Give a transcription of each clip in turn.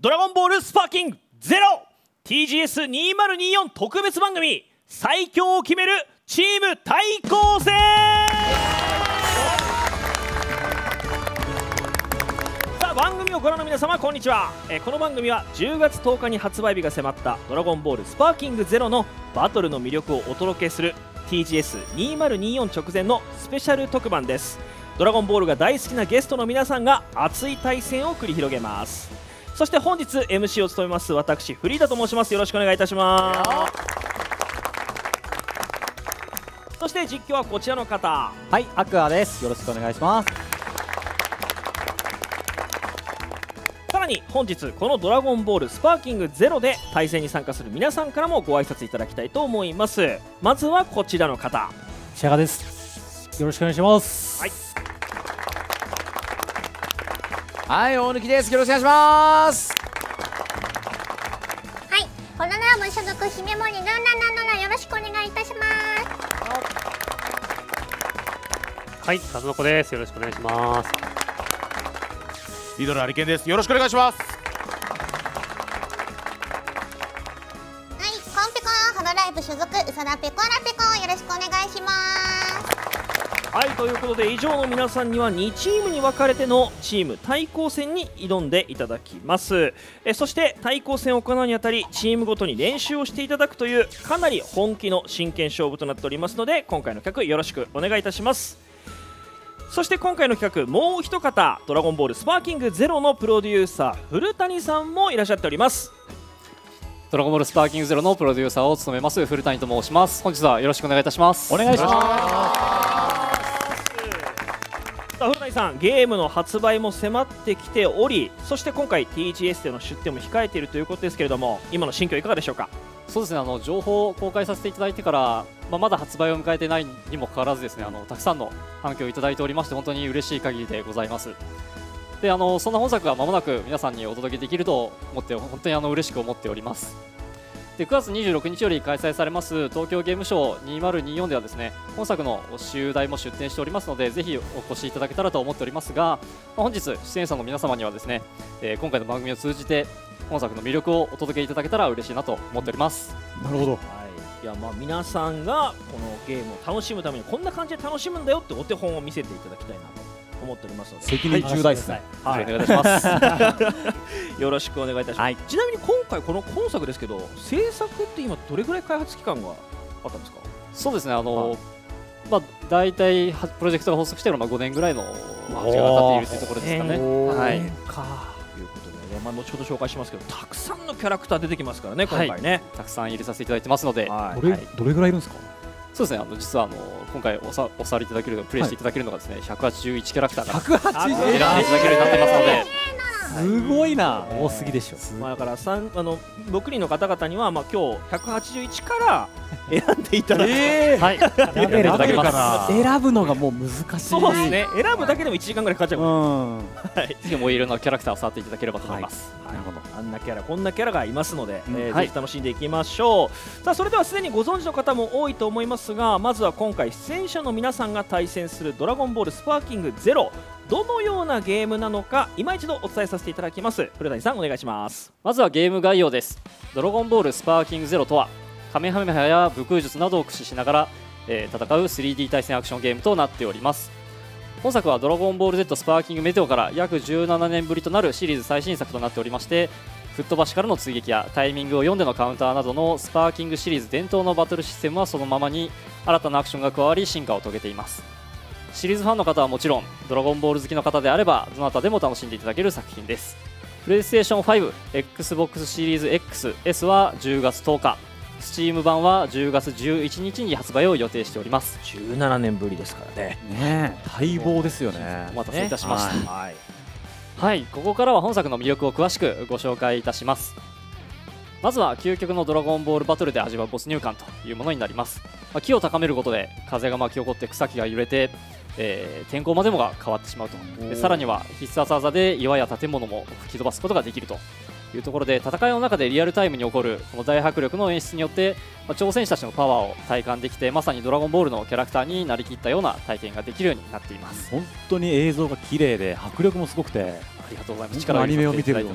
ドラゴンボールスパーキングゼロ TGS2024 特別番組最強を決めるチーム対抗戦。さあ番組をご覧の皆様こんにちは。この番組は10月10日に発売日が迫ったドラゴンボールスパーキングゼロのバトルの魅力をお届けする TGS2024 直前のスペシャル特番です。ドラゴンボールが大好きなゲストの皆さんが熱い対戦を繰り広げます。そして本日 MC を務めます私フリーダと申します。よろしくお願いいたします。そして実況はこちらの方、 はい、アクアです。よろしくお願いします。 さらに本日このドラゴンボールスパーキングゼロで対戦に参加する皆さんからもご挨拶いただきたいと思います。まずはこちらの方、 シャガです。よろしくお願いします。 はい、 はい、大貫です。よろしくお願いします。 はい、ホロラーム所属姫森ルンラナナよろしくお願いいたします。 はい、カズノコです。よろしくお願いします。 リドルアリケンです。よろしくお願いします。 はい、コンペコンホロライブ所属ウサラペコラペコよろしくお願いします。 はい、ということで以上の皆さんには2チームに分かれてのチーム対抗戦に挑んでいただきます。そして対抗戦を行うにあたりチームごとに練習をしていただくというかなり本気の真剣勝負となっておりますので、今回の企画よろしくお願いいたします。そして今回の企画もう一方、ドラゴンボールスパーキングゼロのプロデューサー古谷さんもいらっしゃっております。 ドラゴンボールスパーキングゼロのプロデューサーを務めます古谷と申します。本日はよろしくお願いいたします。 お願いします。 さあ古谷さん、ゲームの発売も迫ってきており、そして今回 TGS での出展も控えているということですけれども、今の心境いかがでしょうか。 そうですね、情報を公開させていただいてから、まだ発売を迎えてないにもかかわらずですね、たくさんの反響をいただいておりまして、本当に嬉しい限りでございます。で、そんな本作が間もなく皆さんにお届けできると思って本当に嬉しく思っております。で、9月26日より開催されます東京ゲームショー2024ではですね、本作の集大も出展しておりますので、ぜひお越しいただけたらと思っておりますが、本日出演者の皆様にはですね、今回の番組を通じて本作の魅力をお届けいただけたら嬉しいなと思っております。 なるほど。 はい、いや皆さんがこのゲームを楽しむためにこんな感じで楽しむんだよってお手本を見せていただきたいなと思っておりますので、 責任重大ですね。 はい、 お願いいたします。 よろしくお願いいたします。はい、ちなみに今回この今作ですけど、制作って今どれぐらい開発期間があったんですか。 そうですね、大体プロジェクトが発足しているのは5年ぐらいの時間が経っているというところですかね。はい。 ということで、後ほど紹介しますけど、たくさんのキャラクター出てきますからね、今回ね、 たくさん入れさせていただいてますので、 どれぐらいいるんですか。 そうですね、実は今回お触りいただけるプレイしていただけるのがですね、181キャラクターが選んでいただけるようになっていますので、 すごいな、多すぎでしょ。 だから6人の方々には今日181から選んでいただく、 はい、選んでいただけます。 選ぶのがもう難しい。 そうですね、選ぶだけでも1時間ぐらいかかっちゃうから、 はい、ぜひもういろんなキャラクターを触っていただければと思います。 なるほど、あんなキャラこんなキャラがいますので、ぜひ楽しんでいきましょう。さあそれではすでにご存知の方も多いと思いますが、まずは今回出演者の皆さんが対戦するドラゴンボールスパーキングゼロ、どのようなゲームなのか今一度お伝えさせていただきます。古谷さんお願いします。 まずはゲーム概要です。ドラゴンボールスパーキングゼロとは、カメハメハや武空術などを駆使しながら、戦う 3D 対戦アクションゲームとなっております。本作はドラゴンボール Z スパーキングメテオから約17年ぶりとなるシリーズ最新作となっておりまして、吹っ飛ばしからの追撃やタイミングを読んでのカウンターなどのスパーキングシリーズ伝統のバトルシステムはそのままに、新たなアクションが加わり進化を遂げています。シリーズファンの方はもちろん、ドラゴンボール好きの方であればどなたでも楽しんでいただける作品です。プレイステーション5、XBOX シリーズ XS は10月10日、Steam 版は10月11日に発売を予定しております。 17年ぶりですからね。 待望ですよね。 お待たせいたしました。はい、ここからは本作の魅力を詳しくご紹介いたします。まずは究極のドラゴンボールバトルで味わう没入感というものになります。木を高めることで風が巻き起こって草木が揺れて、天候までもが変わってしまうと。でさらには必殺技で岩や建物も吹き飛ばすことができるというところで、戦いの中でリアルタイムに起こるこの大迫力の演出によって、挑戦者たちのパワーを体感できて、まさにドラゴンボールのキャラクターになりきったような体験ができるようになっています。 本当に映像が綺麗で迫力もすごくて、 ありがとうございます。 力をアニメを見てるような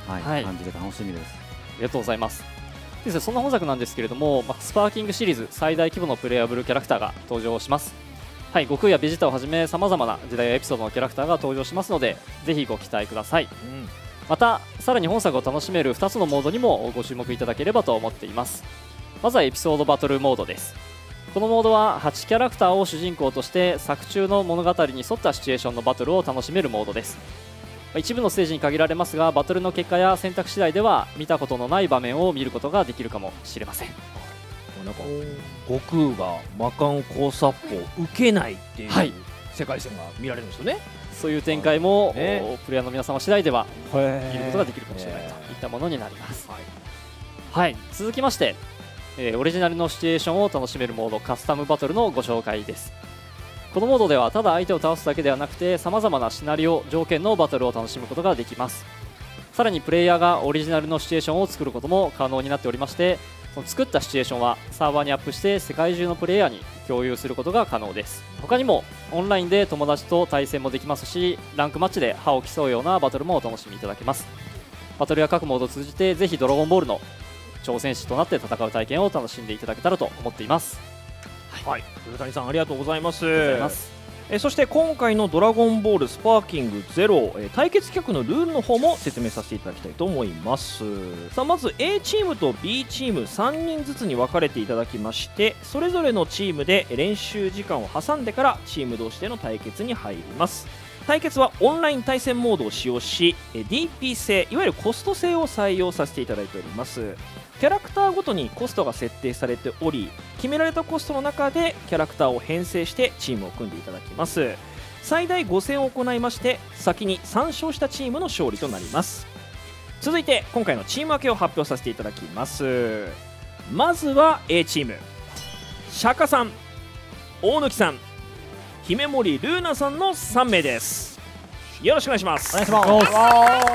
はい感じで楽しみです。 ありがとうございますですね。そんな本作なんですけれども、スパーキングシリーズ最大規模のプレイヤブルキャラクターが登場します。はい、悟空やベジータをはじめさまざまな時代やエピソードのキャラクターが登場しますので、ぜひご期待ください。またさらに本作を楽しめる2つのモードにもご注目いただければと思っています。まずはエピソードバトルモードです。このモードは8キャラクターを主人公として作中の物語に沿ったシチュエーションのバトルを楽しめるモードです。一部のステージに限られますが、バトルの結果や選択次第では見たことのない場面を見ることができるかもしれません。 なんか悟空が魔漢交差法を受けないっていう、 はい、 世界線が見られるんですよね。 そういう展開も、 ね、 プレイヤーの皆様次第では見ることができるかもしれないといったものになります。はい、続きまして、オリジナルのシチュエーションを楽しめるモードカスタムバトルのご紹介です。このモードではただ相手を倒すだけではなくて、さまざまなシナリオ条件のバトルを楽しむことができます。さらにプレイヤーがオリジナルのシチュエーションを作ることも可能になっておりまして、その作ったシチュエーションはサーバーにアップして世界中のプレイヤーに共有することが可能です。他にもオンラインで友達と対戦もできますし、ランクマッチで歯を競うようなバトルもお楽しみいただけます。バトルや各モードを通じてぜひドラゴンボールの挑戦士となって戦う体験を楽しんでいただけたらと思っています。 はい、古谷さんありがとうございます。 ありがとうございます。 そして今回のドラゴンボールスパーキング0、対決企画のルールの方も説明させていただきたいと思います。さあまず A チームと B チーム3人ずつに分かれていただきまして、それぞれのチームで練習時間を挟んでからチーム同士での対決に入ります。対決はオンライン対戦モードを使用し DP 制、いわゆるコスト制を採用させていただいております。キャラクターごとにコストが設定されており、決められたコストの中でキャラクターを編成してチームを組んでいただきます。最大5戦を行いまして、先に3勝したチームの勝利となります。続いて今回のチーム分けを発表させていただきます。まずは A チーム、釈迦さん、大貫さん、姫森ルーナさんの3名です。よろしくお願いします。 お願いします。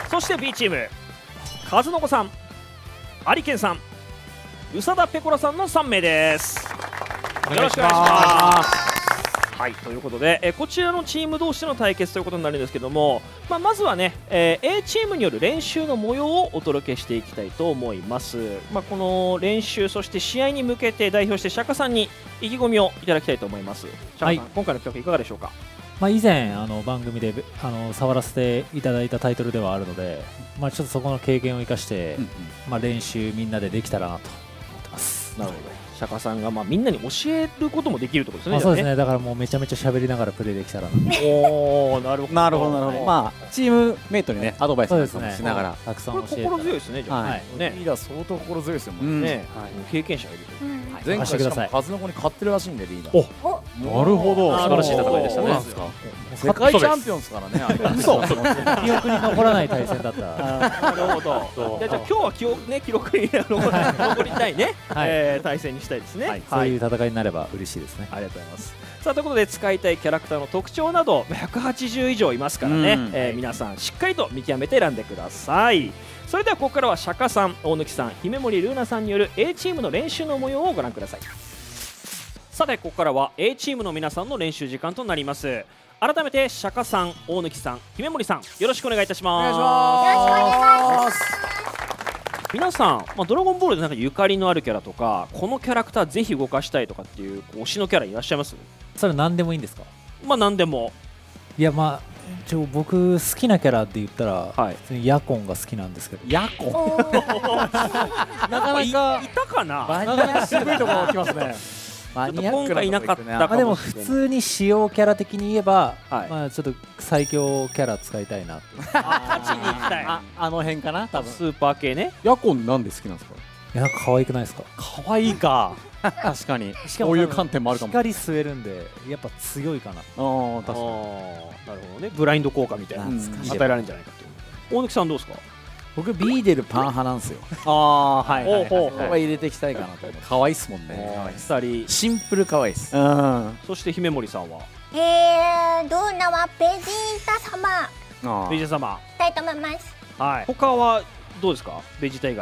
そして B チーム、和の子さん、有健さん、宇佐田ペコラさんの3名です。よろしくお願いします。はい、ということで、こちらのチーム同士での対決ということになるんですけども、まずはね、A チームによる練習の模様をお届けしていきたいと思います。この練習、そして試合に向けて代表して釈迦さんに意気込みをいただきたいと思います。釈迦さん、 はい、 今回の企画いかがでしょうか。 以前番組で触らせていただいたタイトルではあるので、ちょっとそこの経験を生かして、練習みんなでできたらなと思ってます。 なるほど。釈迦さんがみんなに教えることもできるってことですね。 そうですね。だからもうめちゃめちゃ喋りながらプレーできたらな。 おお、なるほどなるほどなるほど。チームメイトにねアドバイスしながらたくさん教えて。 心強いですね。じゃあね。リーダー相当心強いですよもんね。 経験者がいると。 前回しかも数の子に勝ってるらしいんでリーダー。 お、なるほど。 素晴らしい戦いでしたね。 世界チャンピオンですからね。そう。 記憶に残らない対戦だった。 なるほど。じゃあ今日は記録に残りたいね対戦にしたいですね。 そういう戦いになれば嬉しいですね。 ありがとうございます。さあということで、使いたいキャラクターの特徴など180以上いますからね、皆さんしっかりと見極めて選んでください。それではここからは釈迦さん、大貫さん、姫森ルーナさんによる A チームの練習の模様をご覧ください。さてここからは A チームの皆さんの練習時間となります。改めて釈迦さん、大貫さん、姫森さん、よろしくお願いいたします。 よろしくお願いします。 皆さん、ドラゴンボールでなんかゆかりのあるキャラとか、このキャラクターぜひ動かしたいとかっていう推しのキャラいらっしゃいます？ それ何でもいいんですか？ 何でも。 いや僕好きなキャラって言ったら、普通にヤコンが好きなんですけど。 ヤコンなかなかいたかな。 渋いところ来ますね。 今回いなかったかもしれない。 でも普通に使用キャラ的に言えば、ちょっと最強キャラ使いたいなと。 勝ちに行きたい。 あの辺かな、多分。 スーパー系ね。 ヤコンなんで好きなんですか？ いや、可愛くないですか？ 可愛いか。確かに。こういう観点もあるかも。 光吸えるんでやっぱ強いかな。 確かに。 なるほどね。ブラインド効果みたいな与えられるんじゃないかという。大貫さんどうですか？ 僕ビーデルパン派なんですよ。 はいはい。 ここは入れていきたいかなと思って。可愛いっすもんね。 2人シンプル可愛いっす。 そして姫森さんは？ ルーナはベジータ様。 ベジータ様。 したいと思います。 はい。他はどうですか？ベジータ以外は。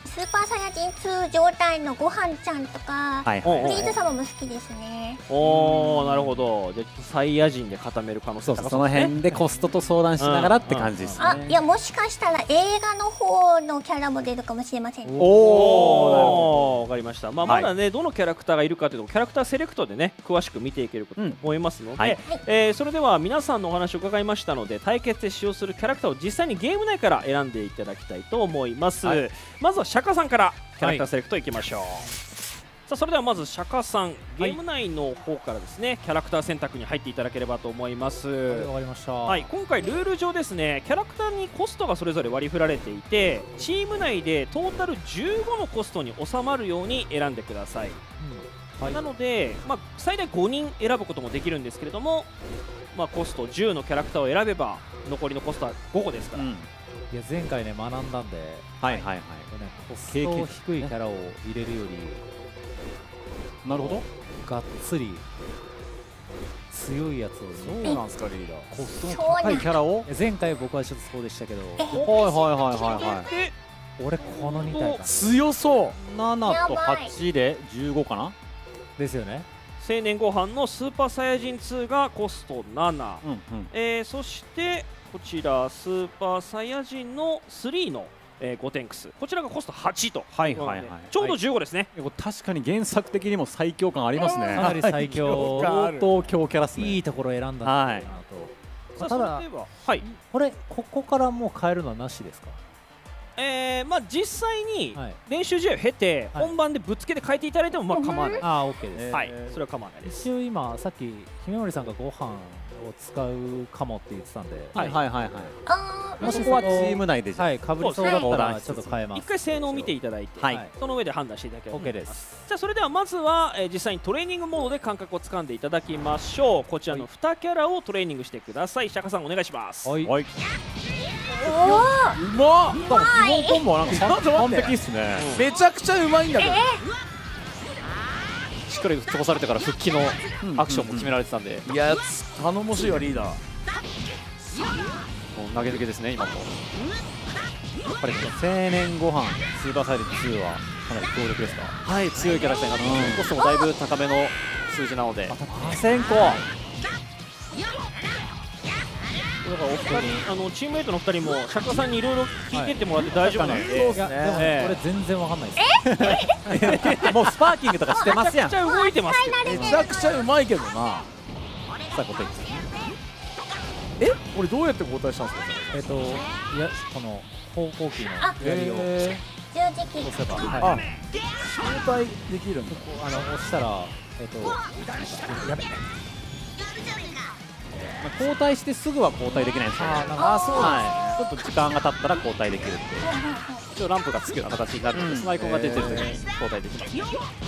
スーパーサイヤ人2状態のご飯ちゃんとか、 はいおうおうフリーズ様も好きですね。 おお、なるほど。じゃあちょっとサイヤ人で固める可能性そうそう、その高そうですね。 辺でコストと相談しながらって感じですね。 あ、いやもしかしたら映画の方のキャラも出るかもしれませんね。 おお、わかりました。まあ、 はいまだね、どのキャラクターがいるかというと、キャラクターセレクトでね、詳しく見ていけると思いますので、 はいそれでは皆さんのお話を伺いましたので、対決で使用するキャラクターを実際にゲーム内から選んでいただきたいと思います。まずは釈迦さんからキャラクターセレクトいきましょう。さあ、それではまず釈迦さん、ゲーム内の方からですね、キャラクター選択に入っていただければと思います。 わかりました。 はい、今回ルール上ですね、キャラクターにコストがそれぞれ割り振られていて、チーム内でトータル15のコストに収まるように選んでください。 はいなので、まあ、最大5人選ぶこともできるんですけれども、まあ、コスト10のキャラクターを選べば残りのコストは5個ですから、 うん、 いや前回ね学んだんで、 はいはいはい。 コスト低いキャラを入れるよりなるほど。 がっつり強いやつを入れる。 なんですかリーダー。コストのそう高いキャラを。 いや前回僕はちょっとそうでしたけど、 はいはいはいはい。 で俺この2体かな強そう。7と8で15かな。 ですよね。 青年ご飯のスーパーサイヤ人2がコスト7、 うんうん。 そしてこちらスーパーサイヤ人の3の、5テンクス、こちらがコスト8と、 はいはいはいちょうど15ですね。 これ確かに原作的にも最強感ありますね。 かなり最強。 相当強キャラっすね。 いいところを選んだんだなと。 さあ、 ただそれでは、はい、 これここからもう変えるのはなしですか。 まあ、実際にはい練習試合を経て、 はい本番でぶつけて変えていただいてもまあ構わない、 ああ OK です。 はい、それは構わないです。 一応今さっき姫森さんがご飯を使うかもって言ってたんで、 はいはいはいはい。 あー、 もしここはチーム内でじゃあ。 はい、かぶりそうだったらはいちょっと変えます。 一回性能を見ていただいて、 はいその上で判断していただければと OK 思います。 です。 じゃあそれではまずは、実際にトレーニングモードで感覚をつかんでいただきましょう。こちらの2キャラをトレーニングしてください。釈迦さんお願いします。 はい。 はい。 おうまっ。基本コンボはなんか完璧っすね。 めちゃくちゃうまいんだけど。 しっかり飛ばされてから復帰のアクションも決められてたんで、 いや頼もしいわリーダー。 もう投げ抜けですね今も。 やっぱり青年ご飯スーパーサイヤ人2はかなり強力ですか。 はい、強いキャラクターになってます、コストもだいぶ高めの数字なので、 パセンコ。 だからお二人チームメイトの2人も釈迦さんにいろいろ聞いてってもらって大丈夫なんで、 いやでもねこれ全然わかんないです。 もうスパーキングとかしてますやん。 めちゃくちゃ動いてますけど、 めちゃくちゃうまいけどな。 さあ答ええ、これどうやって交代したんですか。 いやこの方向キーの槍を十字キー。 押せば、 あ、 はい、 交代できるんだ。 押したらやべ。 交代してすぐは交代できないんですよね。 そうはい。ちょっと時間が経ったら交代できるっていう。 一応ランプがつくような形になるので、そのアイコンが出てる時に交代できます。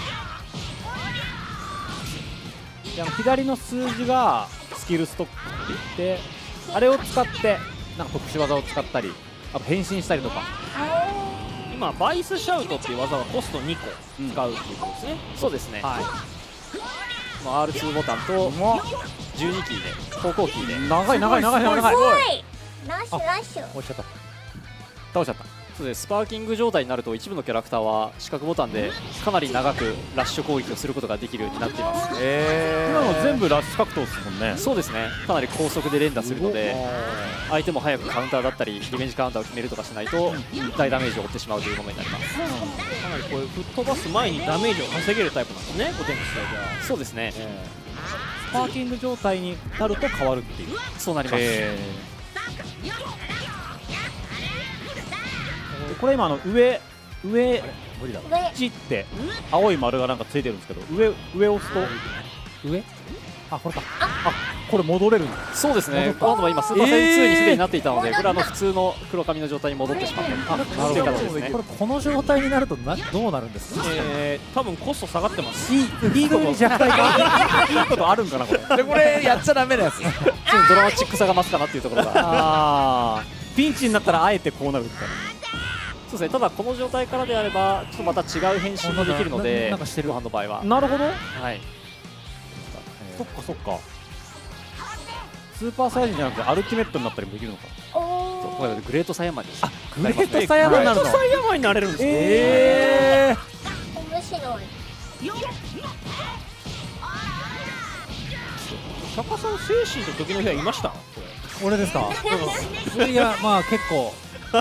で左の数字がスキルストックって言って、あれを使ってなんか特殊技を使ったり、あと変身したりとか。 今バイスシャウトっていう技はコスト2個使うっていうことですね。 そうですね、 はい、 まあ R2 ボタンと12キーで方向キーで長い長い長い長い長い。 すごい。ラッシュラッシュ。 押しちゃった。 倒しちゃった。 そうです。スパーキング状態になると一部のキャラクターは四角ボタンでかなり長くラッシュ攻撃をすることができるようになっています。 今の全部ラッシュ格闘ですもんね。 そうですね、かなり高速で連打するので、相手も早くカウンターだったりリベンジカウンターを決めるとかしないと大ダメージを負ってしまうというものになります。 かなりこういう吹っ飛ばす前にダメージを稼げるタイプなんですね、5点クスは。じゃそうですね、 スパーキング状態になると変わるっていう。 そうなります。 これ今上無理だ。 上。 1って青い丸がなんかついてるんですけど、上を押すと上？あこれか。 これ戻れるんだ。 そうですね、この後は今スーパーサイヤ2にすでになっていたので、これは普通の黒髪の状態に戻ってしまったという形ですね。 これこの状態になるとどうなるんですか。 多分コスト下がってます。 いいこと弱体化いいことあるんかなこれ。 でこれやっちゃダメなやつ。 ちょっとドラマチックさが増すかなっていうところがあーピンチになったらあえてこうなるみたいな。 そうですね、ただこの状態からであればちょっとまた違う変身もできるので、 なんかしてるご飯の場合は、 なるほど。 はい、 そっかそっか。スーパーサイヤ人じゃなくてアルティメットになったりもできるのか。 おグレートサイヤマンにグレートサイヤマンになるの。 サイヤマンになれるんですね。 面白い。 釈迦さん、精神と時の部屋いました？ 俺ですか？いや、まあ結構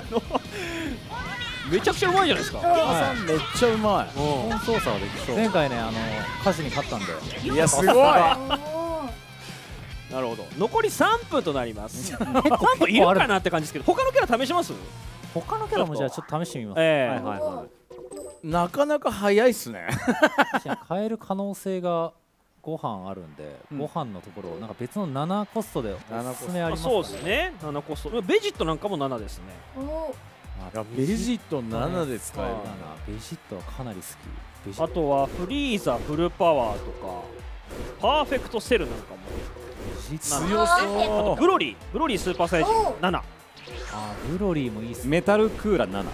めちゃくちゃうまいじゃないですか。 さんめっちゃうまい。 本操作はできそう。前回ね、歌詞に勝ったんで。 いやすごい。 なるほど。残り3分となります。3分いるかなって感じですけど、他のキャラ試します？ 他のキャラもじゃあちょっと試してみます。 なかなか早いっすね。 変える可能性がご飯あるんで、ご飯のところをなんか別の7コストでおすすめありますかね。 そうですね。7コスト。ベジットなんかも7ですね。 ベジット7で使える。 ベジットはかなり好き。 あとはフリーザフルパワーとかパーフェクトセルなんかも強そう。あとブロリースーパーサイヤ人7。 ブロリーもいいっすね。 メタルクーラ7。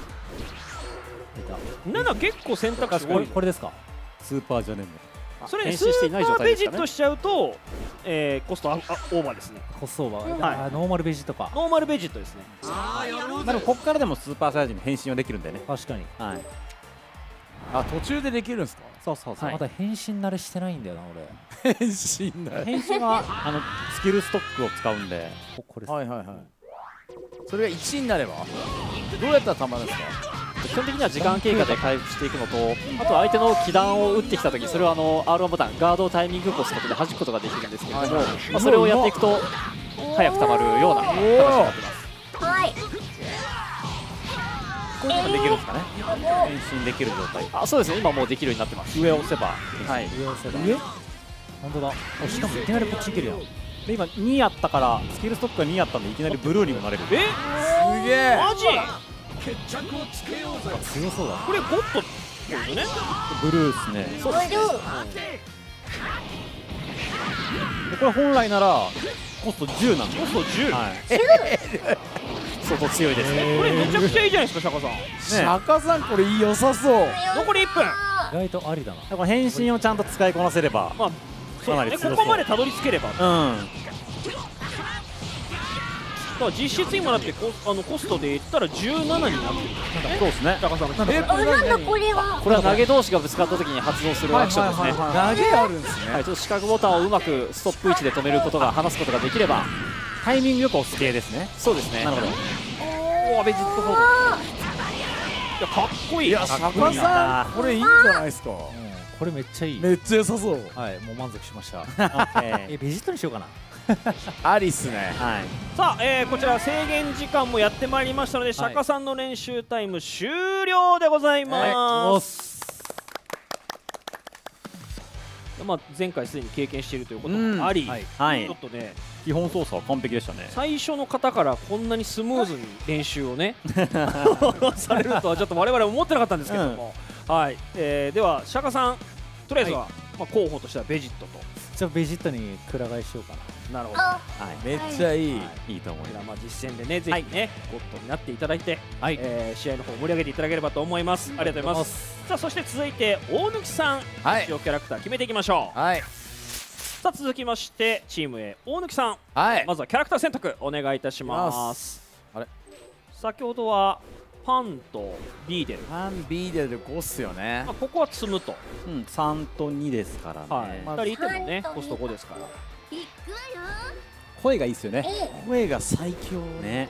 7結構選択肢多い。 これですか？ スーパーじゃねえそれスーパーベジットしちゃうとコストオーバーですね。 コストオーバー。ノーマルベジットか。 ノーマルベジットですね。 でもここからでもスーパーサイヤ人に変身はできるんだよね。 確かに。 途中でできるんですか？ そうまだ変身慣れしてないんだよな俺。 変身慣れ。 変身はスキルストックを使うんで。 これ。 それが1になればどうやったらたまるんですか？ 基本的には時間経過で回復していくのと、あとは相手の気弾を打ってきたとき、それをR1 ボタンガードタイミングコストで弾くことができるんですけれども、それをやっていくと早くたまるような形になってます。 はい。 こういうのができるんですかね。変身できる状態。 そうですね。今もうできるようになってます。 上を押せば。 上本当だ。しかもいきなりこっちいけるやん。 で今2やったからスキルストックが2やったんでいきなりブルーにもなれる。 すげえ。マジ？ 強そうだ。 これゴッドですよね。 ブルーですね。 そうです。 これ本来ならコスト10なんで。 コスト10。 相当強いですね。 これめちゃくちゃいいじゃないですか、釈迦さん。 釈迦さんこれ良さそう。 残り1分。 意外とありだな。 だから変身をちゃんと使いこなせれば。 まあそうですね。ここまでたどり着ければ。だから実質今だってコストで言ったら17になってる。 そうですね。 釈迦さんの。 なんだこれは。 これは投げ同士がぶつかった時に発動するアクションですね。 投げあるんですね。 ちょっと四角ボタンをうまくストップ位置で止めることが離すことができればタイミングよく押す系ですね。 そうですね。 なるほど。 おお、ベジットフォード。 いやかっこいい。 いや釈迦さんこれいいんじゃないですか。 これめっちゃいい。 めっちゃ良さそう。 はい、もう満足しました。ベジットにしようかな。 ありっすね。 さあ、こちら制限時間もやってまいりましたので、釈迦さんの練習タイム終了でございます。まあ前回すでに経験しているということもあり、ちょっとね、 基本操作は完璧でしたね。 最初の方からこんなにスムーズに練習をねされるとはちょっと我々思ってなかったんですけども、はい、では釈迦さん、とりあえずは、まあ候補としてはベジットと。 じゃあベジットにくら替えしようかな。 なるほど。 めっちゃいい。 いいと思います。 まあ実践でね、ぜひね、ゴッドになっていただいて、試合の方盛り上げていただければと思います。ありがとうございます。さあ、そして続いて大貫さん、必要キャラクター決めていきましょう。さあ続きましてチーム A 大貫さん、まずはキャラクター選択お願いいたします。先ほどはパンとビーデル。 パンビーデルで5っすよね。 ここは積むと。 3と2ですからね。 2人いてもね、コスト5ですから。 声がいいっすよね。声が最強ね。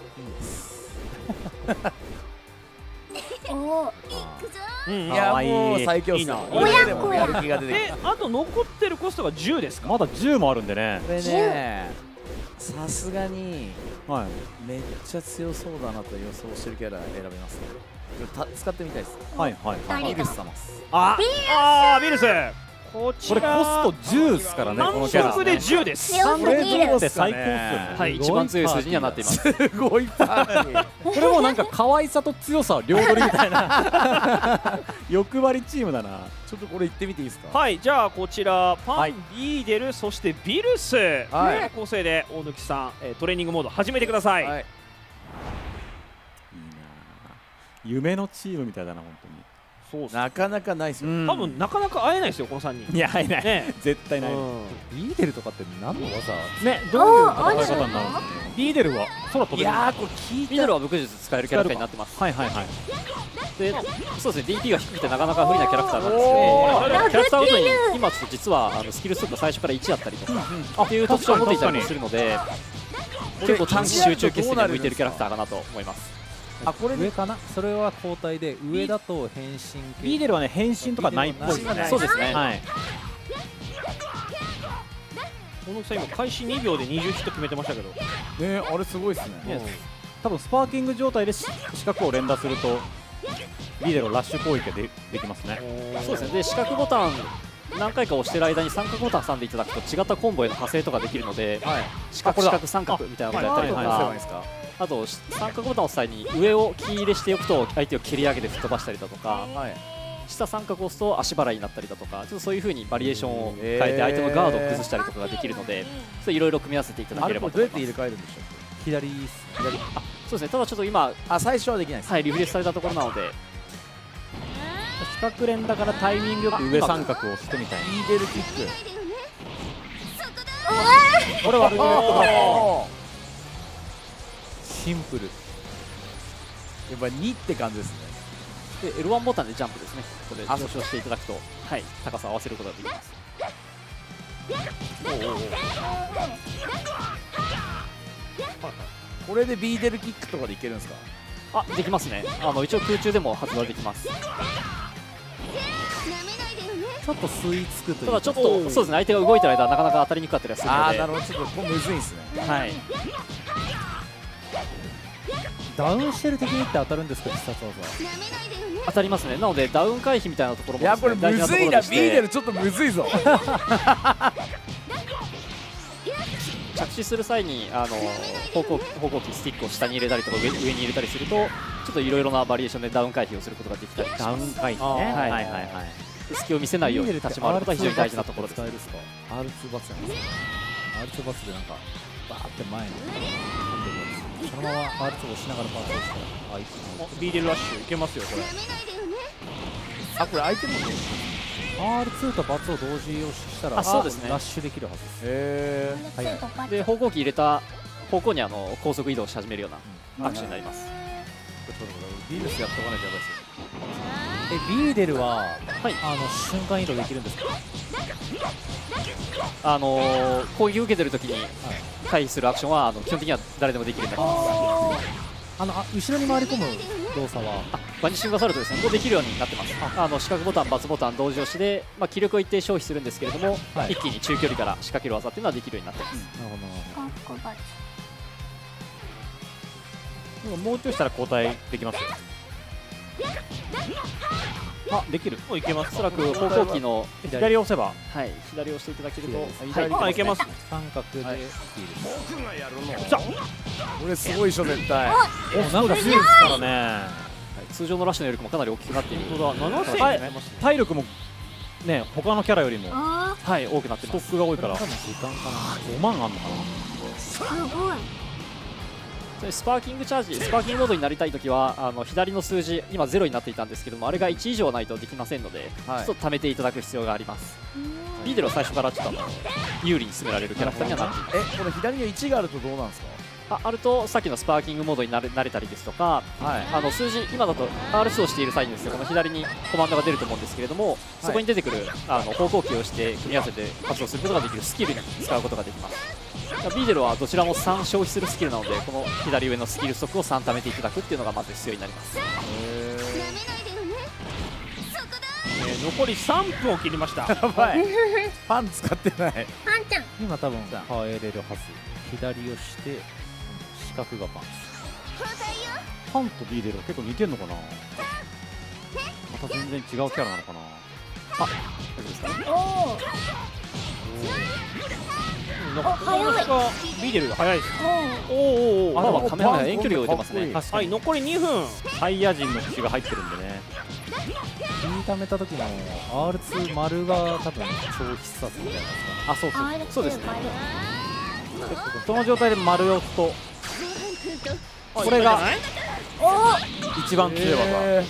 いやもう最強っす。 親子や。 あと残ってるコストが10ですか。 まだ10もあるんでね。 これね、さすがにめっちゃ強そうだなと予想してるキャラ選びますね。使ってみたいです。ビルス様です。 ビルス。これコスト10ですからね。このキャラ。 単色で10です。 強すぎる。 って最高っすよね。 はい、一番強い数字にはなっています。 すごいパーティー。 これもなんか可愛さと強さ両取りみたいな欲張りチームだな。 ちょっとこれ行ってみていいですか。 はい、じゃあこちらパン、ビーデル、そしてビルスの構成で大貫さん、トレーニングモード始めてください。いいな、 夢のチームみたいだな本当に。 なかなかないっすよ。 多分なかなか会えないですよこの3人。 いや会えない。絶対ない。 ビーデルとかって何の技？ ね、どういう戦い方になるんですかね。 ビーデルは空飛べる。 いやーこれ聞いビーデルは武術使えるキャラクターになってます。 はいはいはい。 でそうですね DP が低くてなかなか不利なキャラクターなんですけど、キャラクターごとに今ちょっと実はスキルストックが最初から1だったりとかっていう特徴を持っていたりもするので、結構短期集中決戦に向いてるキャラクターかなと思います。 これ上かな。それは交代で上だと変身系。 ビーデルはね変身とかないっぽいですね。 そうですね。 はい。 このさん今開始2秒で20ヒット決めてましたけどね、あれすごいですね。 多分スパーキング状態で視覚を連打するとビーデルラッシュ攻撃ができますね。 そうですね。で四角ボタン何回か押してる間に三角ボタン挟んでいただくと違ったコンボへの派生とかできるので、四角四角三角みたいなことやったりとか、あと三角ボタンを押す際に上をキー入れしておくと相手を蹴り上げて吹っ飛ばしたりだとか、下三角を押すと足払いになったりだとか、ちょっとそういう風にバリエーションを変えて相手のガードを崩したりとかができるので、それいろいろ組み合わせていただければと思います。 どうやって入れ替えるんでしょう。 左そうですね。ただちょっと今最初はできないです。 リフレッシュされたところなので、 四角連だからタイミングよく上三角を押してみたいな。 ビーデルキック。 これはシンプル。 やっぱり2って感じですね。 で L1 ボタンでジャンプですね。ここで上昇していただくと、高さを合わせることができます。 これでビーデルキックとかでいけるんですか。 できますね。一応空中でも発動できます。 ちょっと吸い付くというか。 ただちょっとそうですね。相手が動いてる間はなかなか当たりにくかったりはするので。 なるほど。ちょっとこれむずいんですね。 はい。 ダウンしてる敵にって当たるんですか、必殺技。 当たりますね。なのでダウン回避みたいなところも、 いやこれむずいな。ビーデルちょっとむずいぞ。 着地する際に方向機スティックを下に入れたりとか上に入れたりすると、ちょっといろいろなバリエーションでダウン回避をすることができたりします。 ダウン回避ね。はいはいはい。 隙を見せないように立ち回ることが非常に大事なところです。 R2 バツやん。R2 バツでなんかバーって前にそのまま R2 を押しながらパーツをしたらビーデルラッシュいけますよこれ。 これ相手も R2 とバツを同時押ししたらそうですね。 ラッシュできるはずです。 で方向機入れた方向に高速移動し始めるようなアクションになります。 ビーデルやっとかないとやばいですよ。 ビーデルは瞬間移動できるんですか。 攻撃を受けてるときに回避するアクションは基本的には誰でもできるようになります。 後ろに回り込む動作はバニッシングアサルトですね。こうできるようになってます。四角ボタン、×ボタン同時押しで、気力を一定消費するんですけれども、一気に中距離から仕掛ける技っていうのはできるようになってます。 なるほど。もうちょいしたら交代できますよ。できる。 いけます。 おそらく方向機の左を押せば、 左を押していただけると、 いけます。 三角でいいです。 これすごいでしょ絶対。 なんか強いですからね。 通常のラッシュのよりもかなり大きくなっている。 体力もね他のキャラよりも多くなってます。 ストックが多いから。 時間かな。 5万あんのかな。 すごい。 スパーキングチャージ、スパーキングモードになりたいときは左の数字、今0になっていたんですけども、あれが1以上ないとできませんので、ちょっと貯めていただく必要があります。ビーデルは最初からちょっと有利に進められるキャラクターにはなっています。 この左の1があるとどうなんですか。 あるとさっきのスパーキングモードになれたりですとか、数字今だと R2 をしている際にですね、この左にコマンドが出ると思うんですけれども、そこに出てくる方向キーをして組み合わせて発動することができるスキルに使うことができます。ビーデルはどちらも3消費するスキルなので、この左上のスキルストックを3貯めていただくっていうのがまず必要になります。 残り3分を切りました。 やばい。パン使ってない。 パンちゃん。 今多分変えれるはず。左をして四角がパン。 パンとビーデルは結構似てんのかな。また全然違うキャラなのかな。 大丈夫ですかね。 ビーデルが早いです。 カメハメ遠距離を打てますね。 残り2分。 サイヤ人の騎士が入ってるんでね。 気に溜めた時の R2 丸が多分超必殺みたいな。 そうですね。 その状態で丸を押すと、これが一番強い技。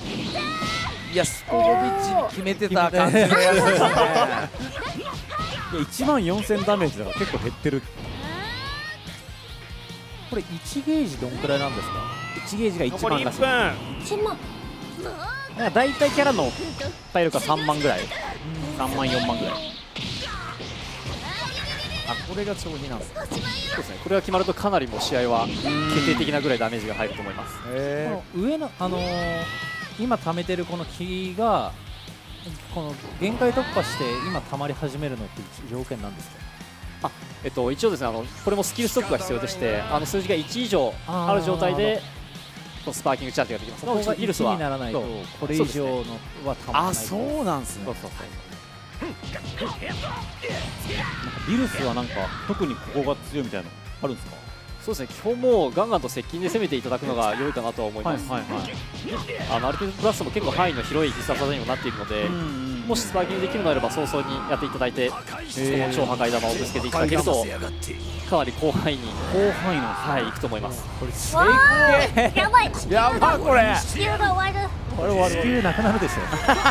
いやストロビッチに決めてた感じのやつですね。 1万4000ダメージだから結構減ってる。 これ1ゲージどんくらいなんですか。 1ゲージが1 残り万らしい。 1分。 1万なんか大体キャラの体力が3万ぐらい、3万4万ぐらい。 あ、これが長飛なんですね。 そうですね、これが決まるとかなりもう試合は決定的なぐらいダメージが入ると思います。 この上の今貯めてるこの木がこの限界突破して今溜まり始めるのって条件なんですか。 一応ですね、これもスキルストックが必要でして、数字が1以上ある状態でこのスパーキングチャージができます。 ここがイルスは 1にならないとこれ以上のは溜まらない。 あ、そうなんですね。 そうそうそうビルスはなんか特にここが強いみたいなのあるんですか。 そうですね、基本もうガンガンと接近で攻めていただくのが良いかなとは思います。アルティメットブラストも結構範囲の広い必殺技にもなっているので、もしスパーキングできるのであれば早々にやっていただいて、その超破壊玉をぶつけていただけるとかなり広範囲にはいいくと思います。 わーやばいやばいこれ。 地球が終わる。 これ地球なくなるでしょ。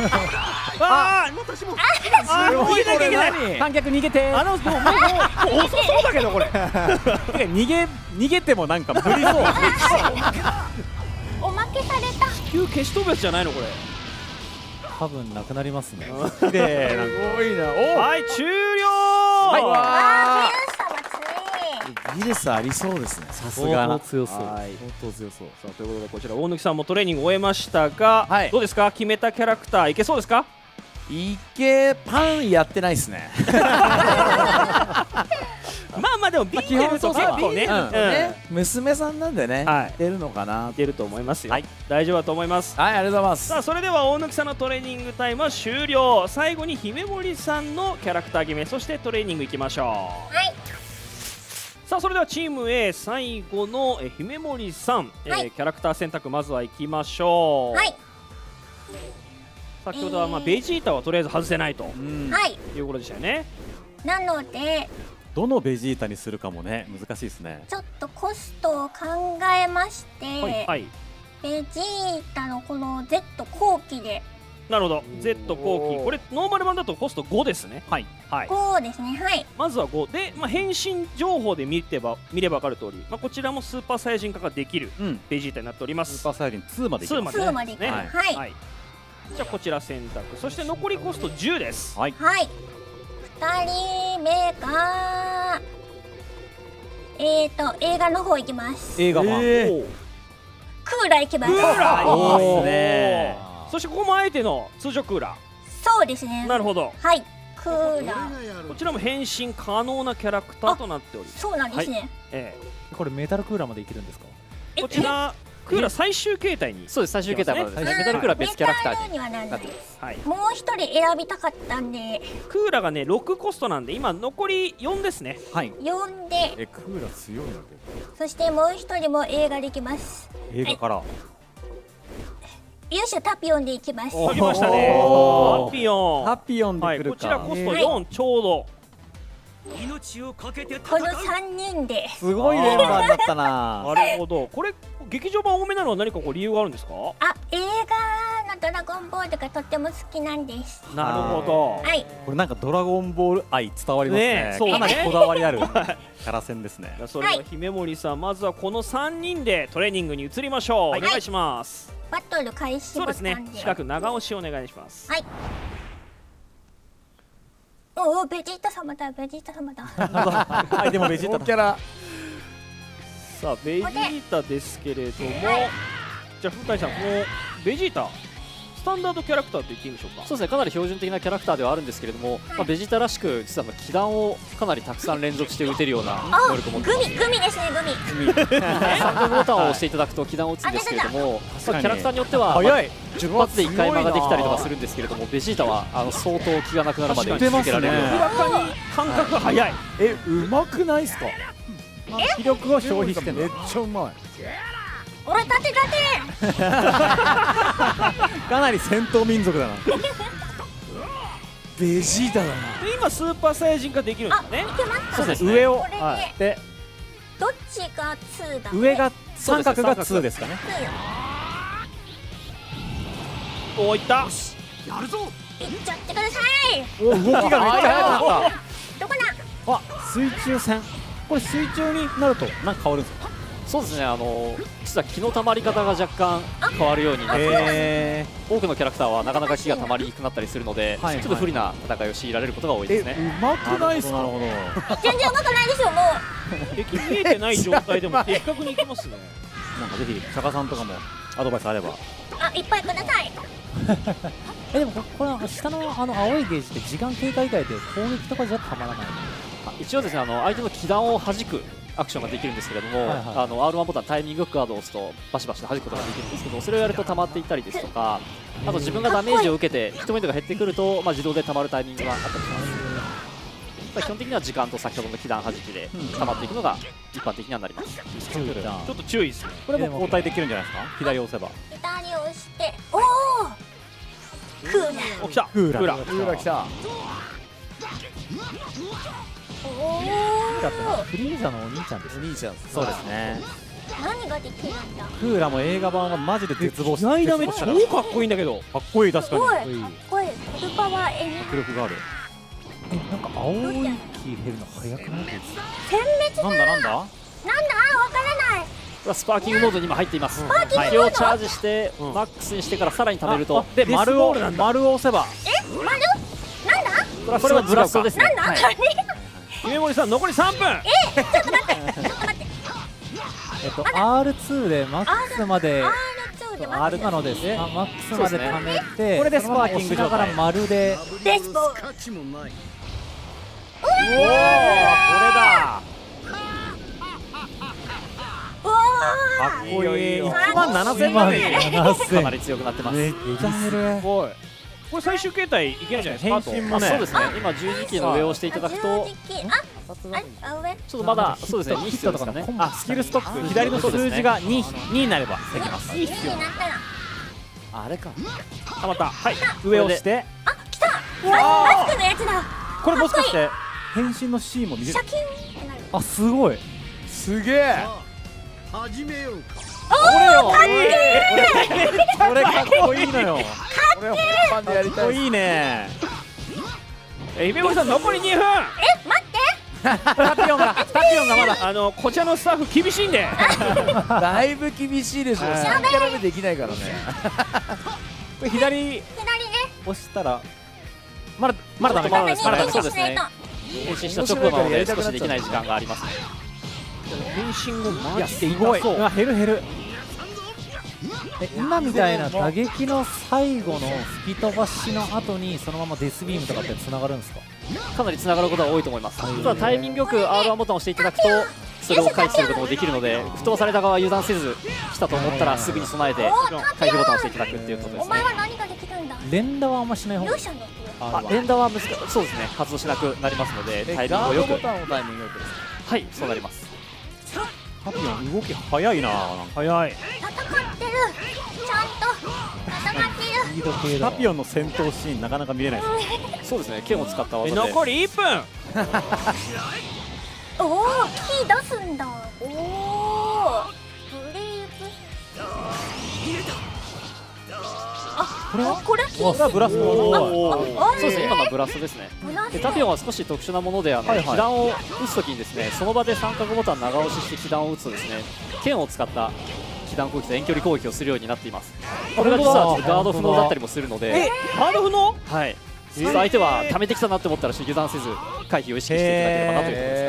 すごいこれ何。 観客逃げて。 もう遅そうだけどこれ。 逃げてもなんか無理そう。 おまけされた。 地球消し飛ぶやつじゃないのこれ。 多分なくなりますね。 綺麗な。 すごいな。 はい終了。 あー技術ありそうですね。 さすがな。 強そう。 はい。相当強そう。 さあということでこちら大貫さんもトレーニング終えましたが、 はいどうですか、決めたキャラクターいけそうですか。 いけパンやってないですね。 まあまあでもビーテルと結構ね、 娘さんなんでね、 はい出るのかな。 出ると思いますよ、大丈夫だと思います。 はい、ありがとうございます。 さあそれでは大貫さんのトレーニングタイムは終了。最後に姫森さんのキャラクター決め、そしてトレーニングいきましょう。 はい。 さあそれではチーム A 最後の姫森さん、キャラクター選択まずはいきましょう。 はい。 先ほどはベジータはとりあえず外せないとはい。 いうことでしたよね。 なのでどのベジータにするかもね難しいですね。 ちょっとコストを考えまして、 はいベジータのこの Z 後期でなるほど。 Z 後期これノーマル版だとコスト5ですね。はい 5ですね。はい。 まずは5で、変身情報で見れば分かる通り、こちらもスーパーサイヤ人化ができるベジータになっております。 スーパーサイヤ人2までいきます。 2までいく。はい。 じゃあこちら選択、そして残りコスト10です。 はい。 2人目が映画の方いきます。 映画版。 クーラーいきます。 クーラーいいですね。 そしてここもあえての通常クーラそうですね。 ー。なるほど。 はい。クーラー。 こちらも変身可能なキャラクターとなっております。 そうなんですね。 これメタルクーラーまでいけるんですか。 こちらクーラー最終形態に。 そうです、最終形態までです。メタルクーラー別キャラクターにはならない。 はい。 もう一人選びたかったんで。 クーラーがね6コストなんで今残り4ですね。 はい。 4で。 クーラー強いんだそしてもう一人も映画でいきます。 映画から。 よしタピオンでいきます。 来ましたね。タピオン。 タピオンで来るか。 こちらコスト4ちょうど。 命をかけてこの3人で。 すごいメンバーになったな。 なるほど。これ劇場版多めなのは何か理由があるんですか。 映画のドラゴンボールがとっても好きなんです。 なるほど。 はい。 これなんかドラゴンボール愛伝わりますね。 そうね。 かなりこだわりあるキャラ戦ですね。 それでは姫森さん、まずはこの3人でトレーニングに移りましょう。お願いします。 バトル開始ボタンで。 そうですね。四角長押しお願いします。 はい。おお、ベジータ様だ、ベジータ様だ。 はい、でもベジータキャラ。 さあベジータですけれども、じゃあ深井さん、このベジータスタンダードキャラクターと言っていいんでしょうか。 そうですね、かなり標準的なキャラクターではあるんですけれども、ベジータらしく実は木弾をかなりたくさん連続して打てるような能力を持ってます。 グミですね、グミ。 三角ボタンを押していただくと木弾を打つんですけれども、キャラクターによっては10発で1回間ができたりとかするんですけれども、ベジータは相当気がなくなるまで打ち続けられるような。 明らかに感覚が早い。 うまくないですか。 気力を消費してめっちゃうまい。 俺立てかなり戦闘民族だな。 ベジータだな。 今スーパーサイヤ人化できるんですかね。 いけますか。 そうですね。上をでどっちが2だ。 上が三角が2ですかね。 おいった。 やるぞ。いっちゃってください。 動きがめっちゃ速くなった。 あ、水中戦。これ水中になるとなんか変わるんですか？ そうですね、実は気の溜まり方が若干変わるようになっています。多くのキャラクターはなかなか気が溜まりにくくなったりするので、ちょっと不利な戦いを強いられることが多いですね。 うまくないですか？なるほど。 全然うまくないですよ、もう。 敵見えてない状態でも的確にいきますね。 なんかぜひ釈迦さんとかもアドバイスあれば。 あ、いっぱいください。 でもこれ下の青いゲージって時間経過以外で攻撃とかじゃたまらない。 一応ですね、相手の気弾を弾くアクションができるんですけれども、R1 ボタンタイミングカードを押すとバシバシと弾くことができるんですけど、それをやると溜まっていったりですとか、あと自分がダメージを受けてヒットポイントが減ってくると、自動で溜まるタイミングがあったりします。基本的には時間と先ほどの気弾弾きで溜まっていくのが一般的にはなります。 ちょっと注意ですね。 これも交代できるんじゃないですか？左を押せば。 左を押して、おお。クーラー。 お、来た。 クーラー来た。 おお。 フリーザのお兄ちゃんです。 お兄ちゃん。 そうですね。 何ができるんだ。 クーラも映画版はマジで絶望して意外なめ超かっこいいんだけど。 かっこいい。確かに。 かっこいい。フルパワーエネ。 迫力がある。 なんか青い木減るの早くないですか？ 殲滅だ。 なんだ？ わからない。 これはスパーキングモードに今入っています。 はい気をチャージしてマックスにしてからさらに貯めると、 で丸を押せば。 丸？なんだ？ これはブラストですね。 なんだ？ 夢森さん残り3分。 ちょっと待って。 R2 でマックスまで R2 であるなのですね。マックスまで貯めて、 これでスパーキングだから丸でベースボール。 おお、これだ。かっこいい。17000まで。 かなり強くなってます。 めっちゃ減る。 これ最終形態いけるんじゃないですか？ 変身もね。 そうですね。今十字キーの上を押していただくと、 上。 ちょっとまだそうですね。2必要ですかね。 あ、スキルストック左の数字が2になればできます。 いい必要。 あれか。 あ、またはい上を押して。 あ、来た。マスクのやつだ。 これもしかして変身のシーンも見れる？ シャキンってなる。 あ、すごい。すげえ。 始めようか。 これかっこいいのよ。 これ本番でやりたい。 かっこいいね。 姫森さん残り2分。 待って。 タピオンがまだこちらのスタッフ厳しいんで。 だいぶ厳しいでしょ。3キャラ目できないからね。 これ左左ね。 押したらまだダメか。 まだそうですね。変身した直後なので少しできない時間がありますね。 変身後マジすごい。減る。 今みたいな打撃の最後の吹き飛ばしの後にそのままデスビームとかってつながるんですか？ かなりつながることが多いと思います。ただタイミングよく R1 ボタンを押していただくとそれを回避することもできるので、吹っ飛ばされた側は油断せず来たと思ったらすぐに備えて回避ボタンを押していただくっていうことですね。 お前は何ができるんだ。 連打はあんましない方がいい。 連打は難しい。そうですね。発動しなくなりますのでタイミングをよく。 ボタンをタイミングよくです。 はい、そうなります。 タピオン動き早いな。 早い。 戦ってる。ちゃんと戦ってる。 タピオンの戦闘シーンなかなか見れないです。 そうですね。剣を使った技で。 残り1分。 おお、キー出すんだ。おお。ブレイブ。あ、これブラスト。 そうですね。今のはブラストですね。でタピオンは少し特殊なもので気弾を打つときにですね、その場で三角ボタン長押しして気弾を打つとですね、剣を使った気弾攻撃と遠距離攻撃をするようになっています。これが実はガード不能だったりもするので。 ガード不能？ はい。相手は溜めてきたなって思ったら油断せず回避を意識していただければなというところ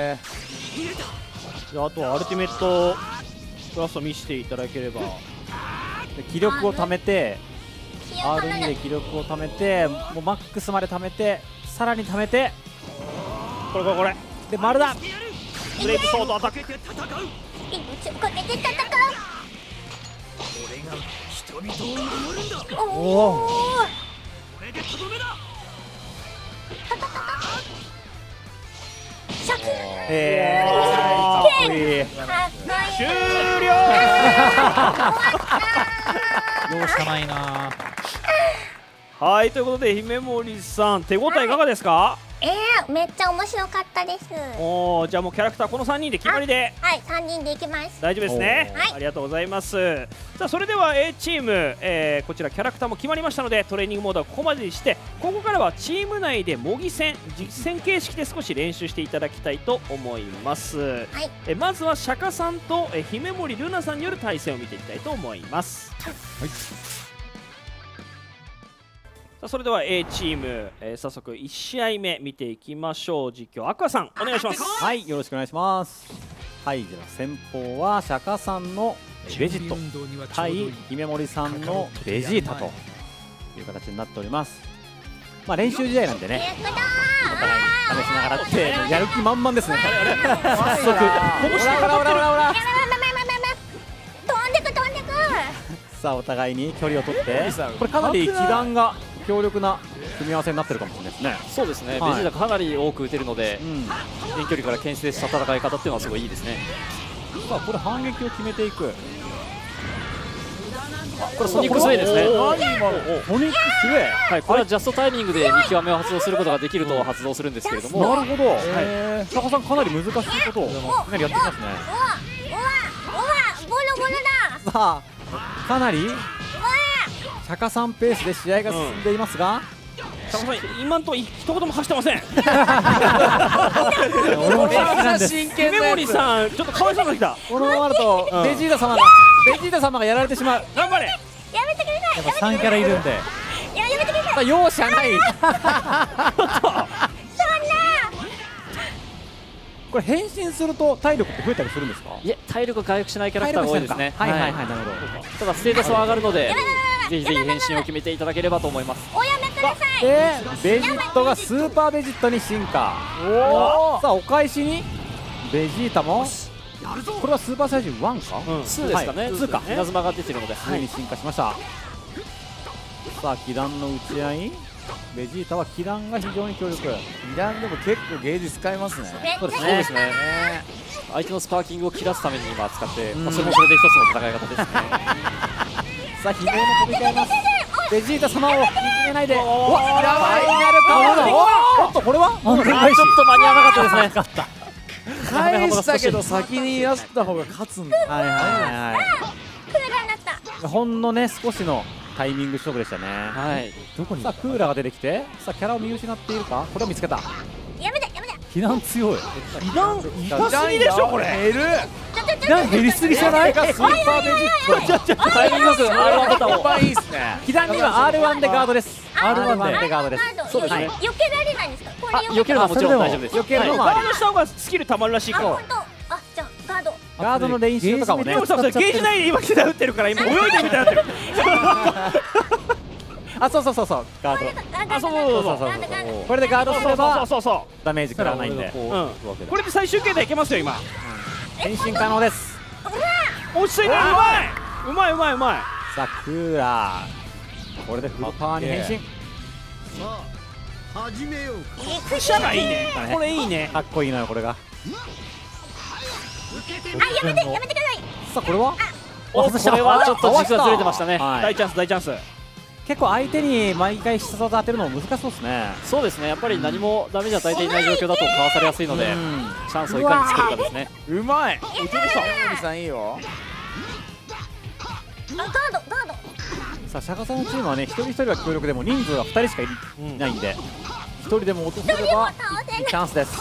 ですね。 あとはアルティメットプラスを見せていただければ。 気力を貯めて R2 で気力を貯めてもうマックスまで貯めてさらに貯めてこれで丸だ。 ブレイブソードアタック。 命をかけて戦う。 俺が人々を守るんだ。 おお。 これでとどめだ。 シャキン。 かっこいい。 終了。 容赦ないな。 はい、ということで姫森さん手応えいかがですか？ めっちゃ面白かったです。 おお、じゃあもうキャラクターこの3人で決まりではい、3人でいきます。 大丈夫ですね。 はいありがとうございます。さあそれでは A チーム、こちらキャラクターも決まりましたのでトレーニングモードはここまでにして、ここからはチーム内で模擬戦実戦形式で少し練習していただきたいと思います。 はい、 まずは釈迦さんと姫森ルナさんによる対戦を見ていきたいと思います。はい、さあそれでは A チーム、早速1試合目見ていきましょう。実況アクアさんお願いします。 はい、よろしくお願いします。はい、じゃあ先方は釈迦さんのベジット対姫森さんのベジータという形になっております。まあ練習試合なんでね、お互いに試しながらってやる気満々ですね。早速飛んでく。 さあお互いに距離を取って、これかなり気弾が強力な組み合わせになってるかもしれないですね。 そうですね、 はいベジータかなり多く打てるので、遠距離から牽制した戦い方っていうのはすごいいいですね。 さあこれ反撃を決めていく。 これソニックスウェイですね。 ソニックスウェイ、 はい、これはジャストタイミングで見極めを発動することができると発動するんですけれども、 なるほど。釈迦さんかなり難しいことをかなりやってきますね。 ボロボロだ。 さあかなり釈迦さんペースで試合が進んでいますが、 釈迦さん今んとこ一言も走ってません。 俺も真剣姫森さんちょっとかわいそうなきた。 このままだとベジータ様がやられてしまう。 頑張れ。 やめてください。 やっぱ3キャラいるんで、 やめてください。 容赦ない。これ変身すると体力って増えたりするんですか？ いえ、体力回復しないキャラクターが多いですね。 はいはいはい、なるほど。 ただステータスは上がるので、ぜひぜひ変身を決めていただければと思います。 おやめください。 でベジットがスーパーベジットに進化。さあお返しにベジータも、これはスーパーサイジン1か、 2ですかね。 2か、 稲妻が出てるので、 2に進化しました。さあ気弾の打ち合い、ベジータは気弾が非常に強力。 二段でも結構ゲージ使いますね。 そうですね。相手のスパーキングを切らすために今使って、それもそれで一つの戦い方ですね。 さあ悲鳴も飛び交います。ベジータ様をいじめないで。うわ、やばい、なるか。おっとこれはちょっと間に合わなかったですね。 返したけど先にやった方が勝つんだ。 はいはいはいはクーラーになった。 い。ほんのね少しのタイミング勝負でしたね。 はい。 どこに？さあクーラーが出てきて、さあキャラを見失っているか？これを見つけた。 やめて。 避難強い。 痛すぎでしょこれ。 減る。 避難減りすぎじゃない？ スーパーベジット。 タイミングよく R1 ボタンを。 一番いいっすね。 気弾には R1 でガードです。R1 でガードです。 そうですね。 避けられないんですか？これ避けるのはもちろん大丈夫です。 避けるのもあり。 ガードした方がスキルたまるらしいから。 本当。あ、じゃあガード。 ガードの練習とかもね。 でもさ、それゲージ内で今気打ってるから今泳いでるみたいになってる。 あ、そうガード。 あ、そうこれでガードすればそダメージ食らわないんで。 う。これで最終形態いけますよ今。 変身可能です。 落ち着いてる。うまい。 さあクーラー、これでフルパワーに変身。 さあ始めようか。 クシャがいいね。これいいね。 かっこいいのよこれが。 やめてください。 さあこれはこれはちょっと軸がずれてましたね。 大チャンス。 結構相手に毎回必殺技当てるのも難しそうですね。 そうですね。やっぱり何もダメージ与えていない状況だとかわされやすいので、チャンスをいかに作るかですね。 うまい。おじさんいいよ。 ガード。 さあ釈迦さんのチームはね、一人一人は強力でも人数は2人しかいないんで、1人でも落とせればいいチャンスです。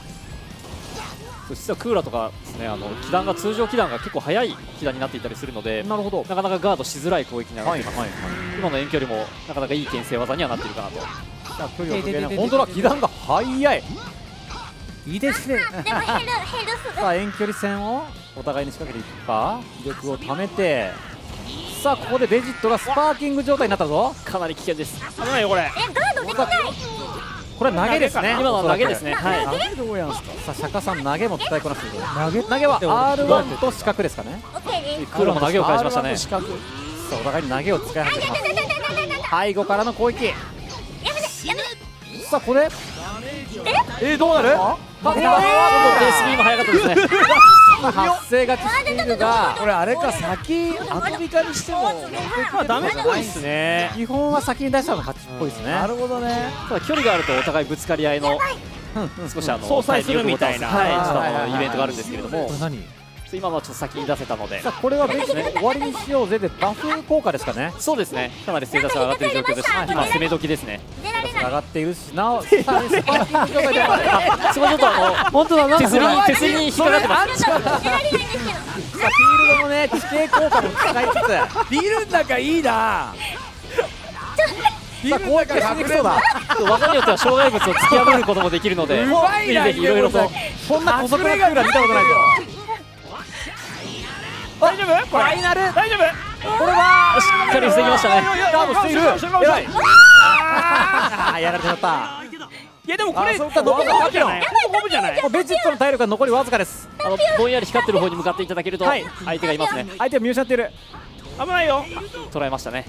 実はクーラーとかですね、気弾が通常気弾が結構速い気弾になっていたりするので、なかなかガードしづらい攻撃になっています。今の遠距離もなかなかいい牽制技にはなっているかなと。 さあ距離をかけない。本当だ、気弾が速い。いいですね。 でも減るさあ遠距離戦をお互いに仕掛けていくか。気力を貯めて、さあここでベジットがスパーキング状態になったぞ。 かなり危険です。 危ないよこれ。 ガードできない。 これは投げですね。 今のは投げですね。はい。 投げどうやんすか。 さあ釈迦さん投げも使いこなしている。投げは R1 と四角ですかね。 オッケーです。 クーラーも投げを返しましたね。 さあお互いに投げを使い始めます。背後からの攻撃。 やめて。 さあこれどうなる？ レース B も早かったですね。 発生がちしているが、これあれか、先後びかにしてもダメっぽいですね。 基本は先に出したのが勝ちっぽいですね。 なるほどね。 ただ距離があるとお互いぶつかり合いの少し相殺するみたいなちょっとイベントがあるんですけれども、 これ何？ 今のはちょっと先に出せたので、 さあこれは別に終わりにしようぜでバフ効果ですかね。 そうですね、かなりステータスが上がっている状況です。今攻め時ですね。 上がっているし、なおさらにスパーキング状態であ、そこちょっと本当だな、 手すりに引っかかってます。 さあフィールドのね地形効果も使いつつ、 ビルの中いいな。 さあ攻撃しにくそうだ。 技によっては障害物を突き破ることもできるので、ぜひぜひいろいろと。 こんな古速なクーラー見たことないぞ。 大丈夫？ ファイナル大丈夫？ これはしっかり防ぎましたね。 ガードしている。偉い。やられてしまった。 いやでもこれそうか、残り5秒。 五分じゃない？ ベジットの体力が残りわずかです。 ぼんやり光ってる方に向かっていただけると相手がいますね。 相手を見失っている。 危ないよ。 捉えましたね。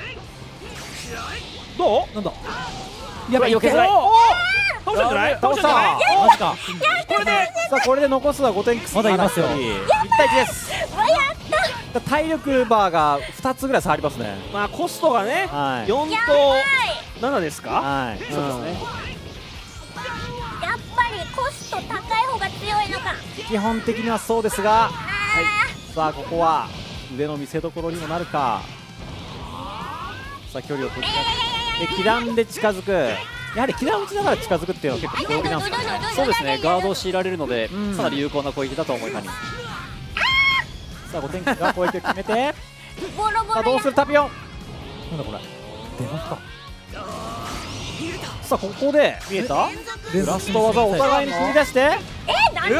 どう？ なんだ？ やばい、避けづらい。 倒したんじゃない？倒したんじゃない？ マジか。 これでさあこれで残すは5点。 まだいますよ。 1対1です。体力バーが2つぐらい差ありますね。 まあコストがねはい 4と7ですか？ はい。 そうですね。 やっぱりコスト高い方が強いのか。 基本的にはそうですが、さあここは腕の見せ所にもなるか。さあ距離を取って気弾で近づく。やはり気弾を打ちながら近づくっていうのは結構強気なんですかね。 そうですね、ガードを強いられるのでかなり有効な攻撃だと思います。 さあ5点が攻撃を決めて、 ボロボロさあどうするタピオン。 なんだこれ？出ますか？ さあここで見えた？ ラスト技をお互いに繰り出して、 なんで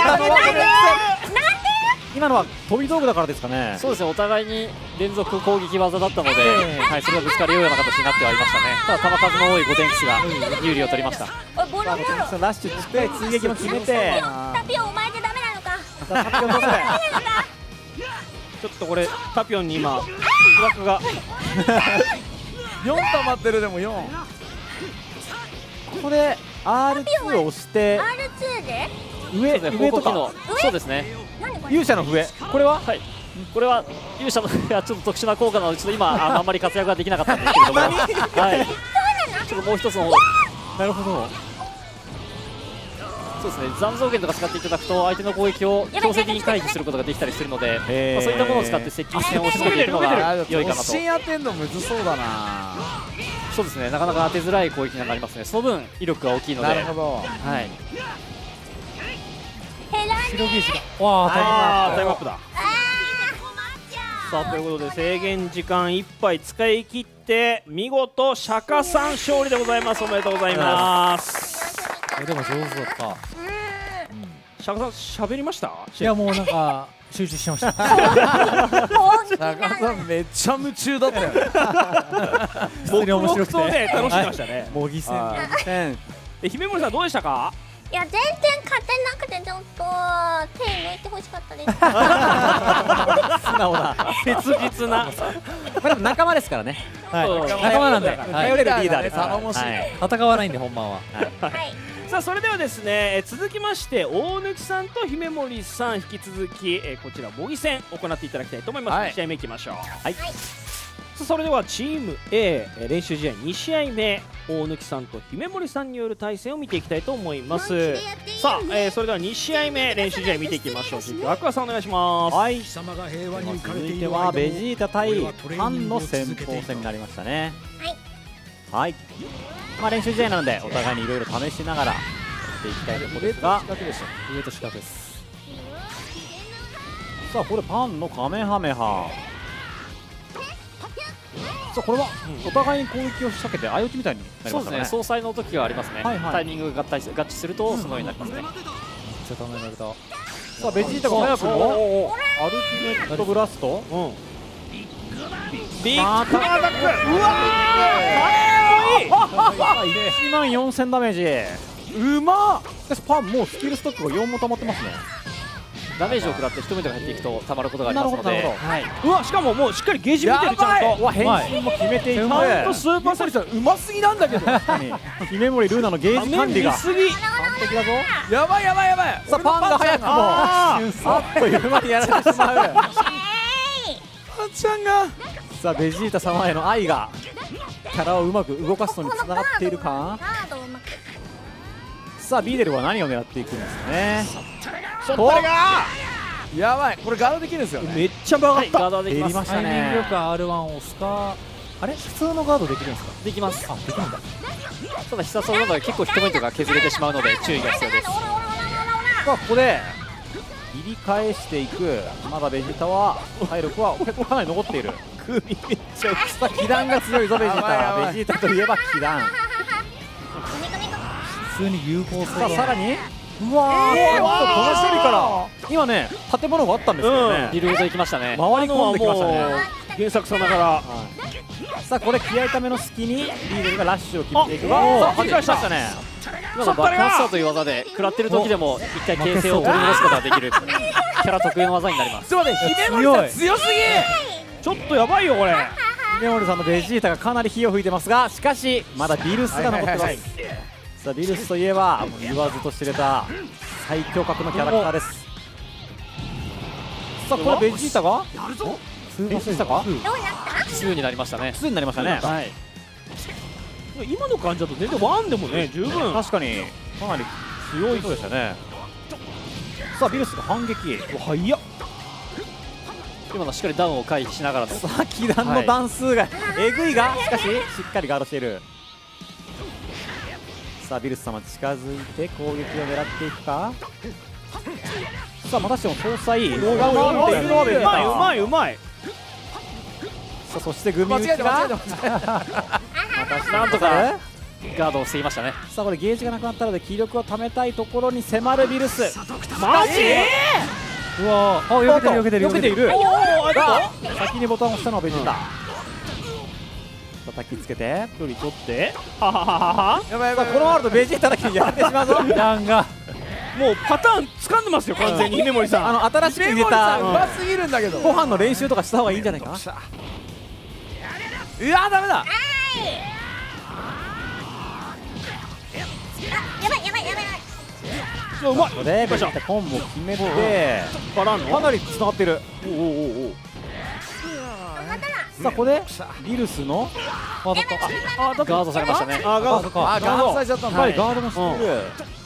今のは飛び道具だからですかね。 そうですね、お互いに連続攻撃技だったので、それがぶつかり合うような形になってはいましたね。ただ球数の多いゴテンキスが有利を取りました。 ボロボロ。 さあラッシュして追撃も決めて、 タピオお前じゃダメなのか。 さあタピオンどうする。 ちょっとこれタピオンに今疑惑が 4溜まってる。でも4。 ここで R2 を押して R2 で？ 上とか。 そうですね、 勇者の笛、これははい、これは勇者のちょっと特殊な効果なので、ちょっと今あんまり活躍ができなかったんですけれども、はい、ちょっともう一つの方、 なるほど。 そうですね、残像剣とか使っていただくと相手の攻撃を強制的に回避することができたりするので、そういったものを使って接近戦を仕掛けていくのが良いかなと。 突進当てんのむずそうだな。 そうですね、なかなか当てづらい攻撃になりますね。その分威力が大きいので。 なるほど。 はい。 白ギースが。わあ、 タイムアップだ。さあということで制限時間いっぱい使い切って見事釈迦さん勝利でございます。おめでとうございます。 でも上手だった。 釈迦さん喋りました？ いやもうなんか集中してました。 中さんめっちゃ夢中だったよ。 普通に面白くて楽しんでましたね。 模擬戦。 姫森さんどうでしたか？ いや全然勝てなくてちょっと手抜いてほしかったです。 素直な切実な。 でも仲間ですからね。 仲間なんで頼れるリーダーです。 頼もしい。 戦わないんで本番は。 さあそれではですね、続きまして大貫さんと姫森さん引き続き、こちら模擬戦行っていただきたいと思います。2試合目いきましょう。はい。さあそれではチーム A、練習試合2試合目、大貫さんと姫森さんによる対戦を見ていきたいと思います。さあ、それでは2試合目練習試合見ていきましょう。アクアさんお願いします。 はい。続いてはベジータ対パンの先鋒戦になりましたね。はい。まあ練習試合なのでお互いにいろいろ試しながらやっていきたいところですが、 上と四角です。 さあこれパンのカメハメハ。さあこれはお互いに攻撃を仕掛けて相打ちみたいになりますかね。 そうですね、総裁の時がありますね。タイミングが合致するとそのようになりますね。 めっちゃためられた。 さあベジータが早くもアルティメットブラスト。 ビッグアタック。うわー1万4000ダメージ。うまっ。しかしパンもうスキルストックが4も溜まってますね。 ダメージを食らって1ポイントが減っていくとたまることがありますので、 はい、うわしかももうしっかりゲージ見てるちゃんと。 うわ変身も決めていく。 ちゃんとスーパーサリさんうますぎなんだけど。 姫森ルーナのゲージ管理が見すぎ。 完璧だぞ。 やばいやばいやばい。 さあパンが早くもあっという間にやられてしまう。パンちゃんがさあベジータ様への愛がキャラをうまく動かすのにつながっているか。さあビーデルは何を狙っていくんですかね。 それがやばい、これガードできるんですよね。 めっちゃ曲がった。 ガードはでき減りまます。 したね。 よく R1 を押すか。あれ普通のガードできるんですか。 できます。 あできるんだ。 ただ必殺技なので結構ヒットポイントが削れてしまうので注意が必要です。 さあここで切り返していく。まだベジータは体力は結構かなり残っている。 首めっちゃさあ気弾が強いぞベジータ。ベジータといえば気弾。 普通に有効さあそうだ。 さらにうわーこの処理から今ね建物があったんですけどね、 ビルド行きましたね。 回り込んできましたね。 原作さながら。 さあこれ気合いための隙にリーデルがラッシュを決めていく。さあ走りましたね。 今のバックハンスターという技で食らってる時でも一回形勢を取り戻すことができるキャラ特有の技になります。 ちょっと待って姫森さん強すぎ。ちょっとやばいよこれ。 姫森さんのベジータがかなり火を吹いてますが、しかしまだビルスが残ってます。さあビルスといえばもう言わずと知れた最強格のキャラクターです。さあこれベジータが通過したか。 2になりましたね。 2になりましたね。 はい。 今の感じだと全然ワンでもね十分。 確かにかなり強い人でしたね。さあビルスが反撃。 早っ。 今のしっかりダウンを回避しながらの。 さあ気弾の段数がえぐいが、しかししっかりガードしている。さあビルス様近づいて攻撃を狙っていくか。さあまたしても搭載が回っているのはベジータ。 うまいうまい。 さあそしてグミ打ちがなんとかガードを防ぎましたね。 さあこれゲージがなくなったので気力を貯めたいところに迫るビルス。 マジ？ うわー、あ避けてる避けてる避けている。 が先にボタンを押したのはベジータ。叩きつけて距離取ってはははは。 やばいやばい。このままだとベジータだけにやられてしまうぞ。 弾がもうパターン掴んでますよ完全に姫森さん。 新しく入れたうますぎるんだけど。 ご飯の練習とかした方がいいんじゃないか。 うわダメだ。 やばいやばいやばい。 うまい。 ここでベジータコンボを決めてバランのかなりつながってる。さあここでビルスのガードされましたね。 ガードか。 あガードされちゃったんだ。 やっぱりガードもしてる。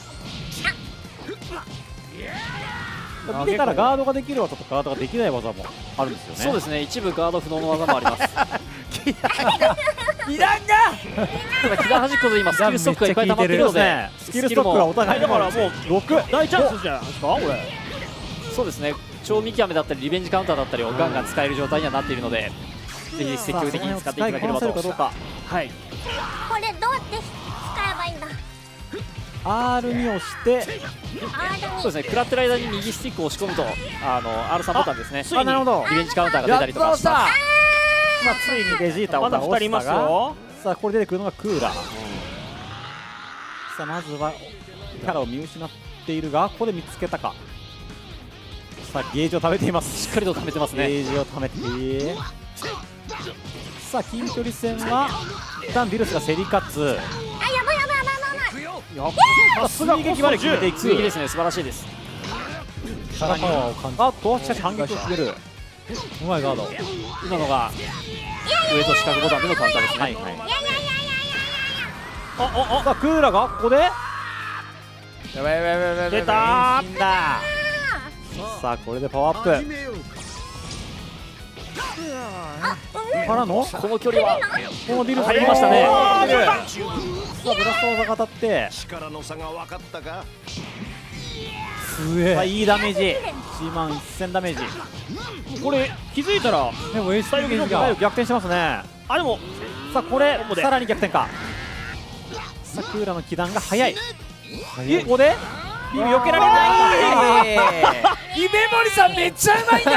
見てからガードができる技とガードができない技もあるんですよね。 そうですね。一部ガード不能の技もあります。 気弾がただ気が端っこで今スキルストックがいっぱい溜まってるので、 スキルストックがお互いだからもう 6 大チャンスじゃないですかこれ。 そうですね。超見極めだったりリベンジカウンターだったりをガンガン使える状態にはなっているので、ぜひ積極的に使っていただければと。 はい。 これどうやって使えばいいんだ。 R に押してそうですね。食らってる間に右スティックを押し込むとR3 ボタンですね。 あなるほど。 リベンジカウンターが出たりとかします。 ついにベジータをまだ2人い倒したが、 ますよ。 さあこれ出てくるのがクーラー。さあまずはキャラを見失っているが、ここで見つけたか。さあゲージを貯めています。 しっかりと貯めてますね。 ゲージを貯めて、さあ近距離戦は一旦ビルスが競り勝つ。 あ、やばいやばいやばいやばい。 さすが撃まで決めていく。 追撃ですね。素晴らしいです。 さらにあっとしかし反撃を決める。 うまいガード。 今のが上と四角ボタンでのカウンターですね。はいはい。 さあクーラがここでやばいやばいやばいやばい。 出た変身だ。さあこれでパワーアップ始めようからのこの距離はこのビルス入りましたね。 さあブラスト技が当たって力の差が分かったか。 さあいいダメージ。1万1000ダメージ。 これ気づいたらでも SP ゲージがだいぶ逆転してますね。 あでもさあこれここでさらに逆転か。さあクーラの気弾が速い。ここでビル避けられない。 姫森さんめっちゃうまいんだ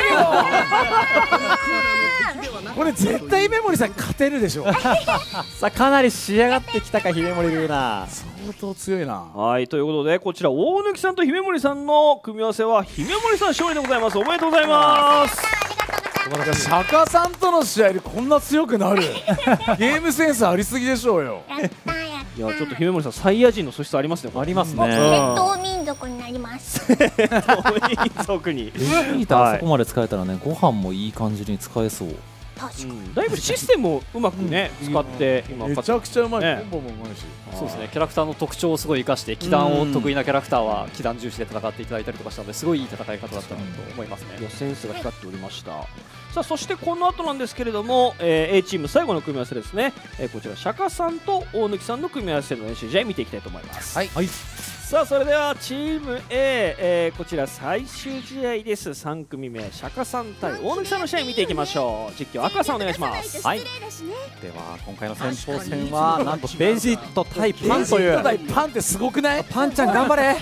けど。これ絶対姫森さん勝てるでしょ。 さあかなり仕上がってきたか姫森ルーナ。 相当強いな。 はい、ということでこちら大貫さんと姫森さんの組み合わせは姫森さん勝利でございます。おめでとうございます。 釈迦さんとの試合でこんな強くなるゲームセンスありすぎでしょうよ。 いやちょっと姫森さんサイヤ人の素質ありますね。 ありますね。 列島民族になります。 民族にベジータあそこまで使えたらね、ご飯もいい感じに使えそう。 だいぶシステムもうまくね使って今めちゃくちゃうまい、コンボもうまいし。 そうですね、キャラクターの特徴をすごい生かして気弾を得意なキャラクターは気弾重視で戦っていただいたりとかしたので、すごいいい戦い方だったなと思いますね。 いやセンスが光っておりました。さあそしてこの後なんですけれども、A チーム最後の組み合わせですね、こちら釈迦さんと大貫さんの組み合わせの練習試合見ていきたいと思います。 はい、 さあそれではチーム A、こちら最終試合です。3組目釈迦さん対大貫さんの試合見ていきましょう。実況アクアさんお願いします。 はい、では今回の先鋒戦はなんとベジット対パンという。 パンってすごくない？ パンちゃん頑張れ。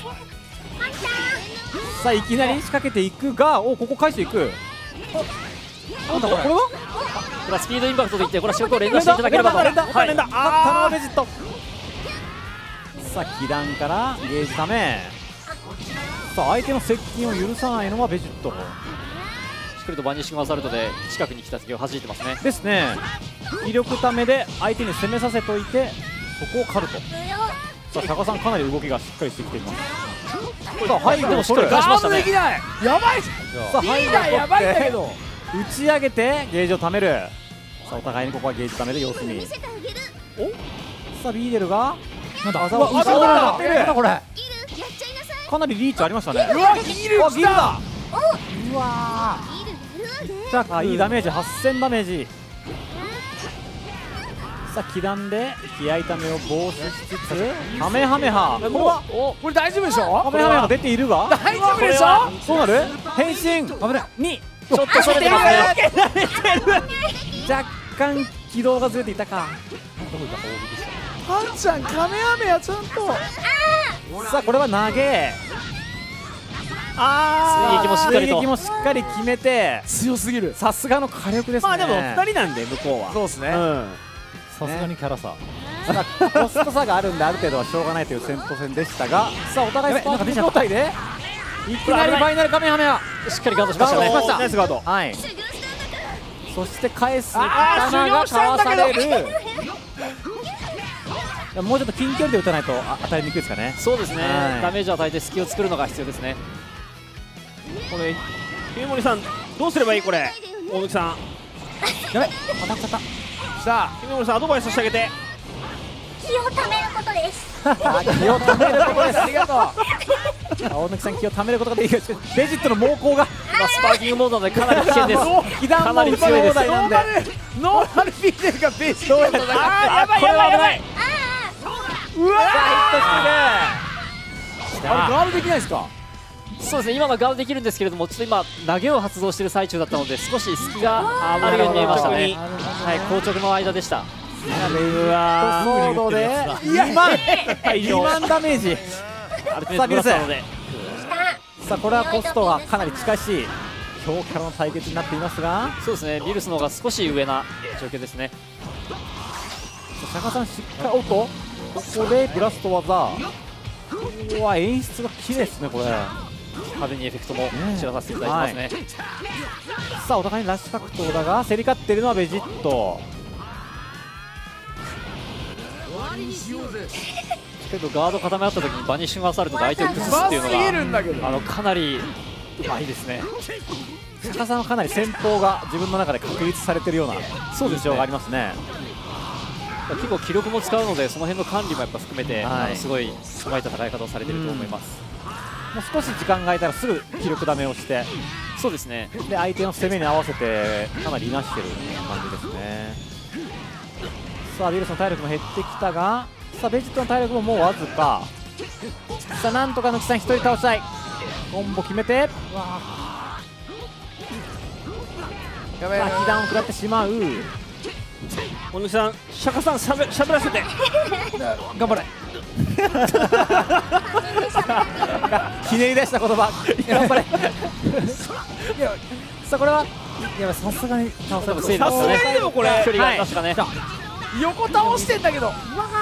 さあいきなり仕掛けていくが、ここ返していく。なんだこれは？ これはスピードインパクトといって、これは仕事を連打していただければと。 はい、頼むベジット。さあ気弾からゲージため。さあ相手の接近を許さないのはベジット。 しっかりとバニッシングアサルトで近くに来た敵を弾いてますね。 ですね。威力ためで相手に攻めさせといてそこを狩ると。さあ釈迦さんかなり動きがしっかりしてきています。さあ背後をしっかり返しましたね。 やばい。 さあ背後を取って打ち上げてゲージを貯める。さあお互いにここはゲージ貯める様子見。さあビーデルがなんだ技を打ち上げる。これかなりリーチありましたね。 うわギル来た。 うわー、いいダメージ、8000ダメージ。さあ気弾で気合ためを防止しつつカメハメハ。 これ大丈夫でしょ？ カメハメハが出ているが大丈夫でしょ？ どうなる？変身にちょっとそれてますね。 若干軌道がずれていたか。 パンちゃんカメハメハちゃんと。 さあこれは投げ。 追撃もしっかりと。 追撃もしっかり決めて強すぎる。 さすがの火力ですね。 まあでも2人なんで向こうは。 そうですね。 さすがにキャラ差。 コスト差があるんである程度はしょうがないという戦闘戦でしたが、さあお互いスパーク状態でいきなりファイナルカメハメハしっかりガードしましたね。 ナイスガード。 はい。そして返す刀がかわされる。もうちょっと近距離で打たないと当たりにくいですかね。 そうですね、ダメージを与えて隙を作るのが必要ですね。 これ姫森さんどうすればいいこれ。大貫さんやべ当たっちゃった。 さあ姫森さんアドバイスしてあげて。 気をためることです。 気をためることです。ありがとう。大貫さん気をためることができる。ベジットの猛攻がスパーキングモードなのでかなり危険です。 気弾も打ち放題なんでノーマルビーデルがベジットの中。 やばいやばいやばい。 うわヒットする。 ガードできないですか？ そうですね、今はガードできるんですけれども、ちょっと今投げを発動している最中だったので少し隙があるように見えましたね。はい、硬直の間でした。 うわソードで2万ダメージ。さあビルス。さあこれはコストがかなり近しい強キャラの対決になっていますが、 そうですね、ビルスの方が少し上な状況ですね。 釈迦さんしっかり、おっとここでブラスト技。うわ演出が綺麗ですねこれ。 派手にエフェクトも知らさせていただいてますね。 さあお互いにラッシュ格闘だが競り勝っているのはベジット。 けどガード固め合った時にバニッシングアサルトで相手を崩すっていうのがかなりうまいですね。釈迦さんはかなり戦法が自分の中で確立されているような印象がありますね。結構気力も使うのでその辺の管理もやっぱ含めて、すごいうまい戦い方をされていると思います。 もう少し時間が空いたらすぐ気力ダメをして、 そうですね、 で相手の攻めに合わせてかなりいなしてる感じですね。さあビルスの体力も減ってきたが、さあベジットの体力ももうわずか。さあなんとか抜きさん1人倒したい。コンボ決めて、さあ被弾を食らってしまう。 大貫さん釈迦さんしゃべらせて頑張れ。ひねり出した言葉頑張れ。さあこれはいやさすがに倒される。 さすがにでもこれ距離がありましたかね。 横倒してんだけど。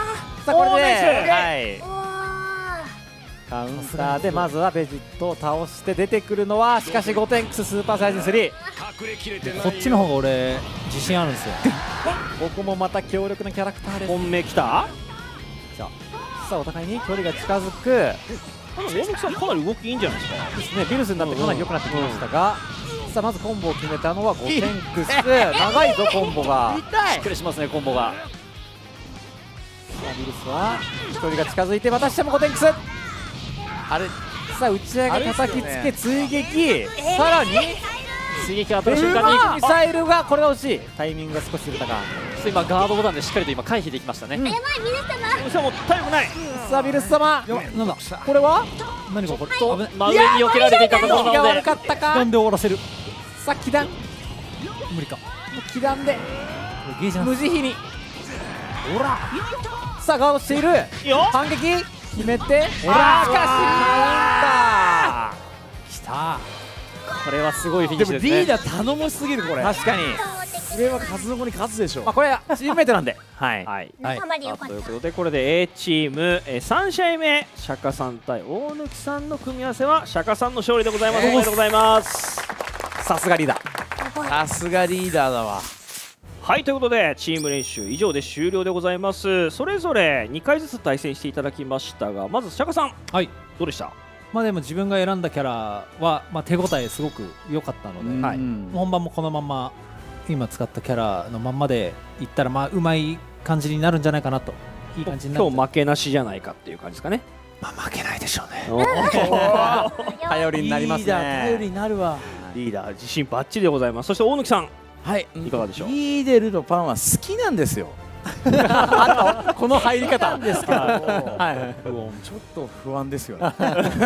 さあこれで、 ナイスはいカウンターでまずはベジットを倒して出てくるのはしかしゴテンクススーパーサイズ3。 こっちの方が俺自信あるんですよ。 ここもまた強力なキャラクターです。 本命きた。 さあお互いに距離が近づく大貫さんかなり動きいいんじゃないですか。 ですね。ビルスになってかなり良くなってきましたが、さあまずコンボを決めたのはゴテンクス。長いぞコンボが。しっかりしますねコンボが。さあビルスは距離が近づいてまたしてもゴテンクス。あれさあ打ち上げ叩きつけ追撃、さらに追撃が当たる瞬間にミサイルがこれが惜しい。タイミングが少しずれたか。 今ガードボタンでしっかりと今回避できましたね。 やばい、皆様。 さあもう体力ない。 さあビルス様なんだこれは何かこれ真上に避けられていたところ気がなので悪かったか。 なんで終わらせる。 さあ気弾無理か。 気弾でゲージなん無慈悲にほらさあガードしている。 いいよ。 反撃決めてほらしかしきた。 これはすごいフィニッシュですね。 リーダー頼もしすぎるこれ。 確かにこれは数の子に勝つでしょ。 まあこれはチームメイトなんではいはい。 皆様でよかった。 ということでこれで A チーム3試合目釈迦さん対大貫さんの組み合わせは釈迦さんの勝利でございます。おめでとうございます。 さすがリーダー。 さすがリーダーだわ。 はい、ということでチーム練習以上で終了でございます。それぞれ2回ずつ対戦していただきましたが、まず釈迦さん、 はい。 どうでした？ まあでも自分が選んだキャラはまあ手応えすごく良かったので、 はい本番もこのまま今使ったキャラのまんまでいったらまあうまい感じになるんじゃないかなと。いい感じになるんじゃ今日負けなしじゃないかっていう感じですかね。 まあ負けないでしょうね。 頼りになりますね。 リーダー頼りになるわ。 リーダー自信バッチリでございます。そして大貫さん、 はいいかがでしょう？ リーデルのパンは好きなんですよ。 この入り方ですけど、 はいちょっと不安ですよね。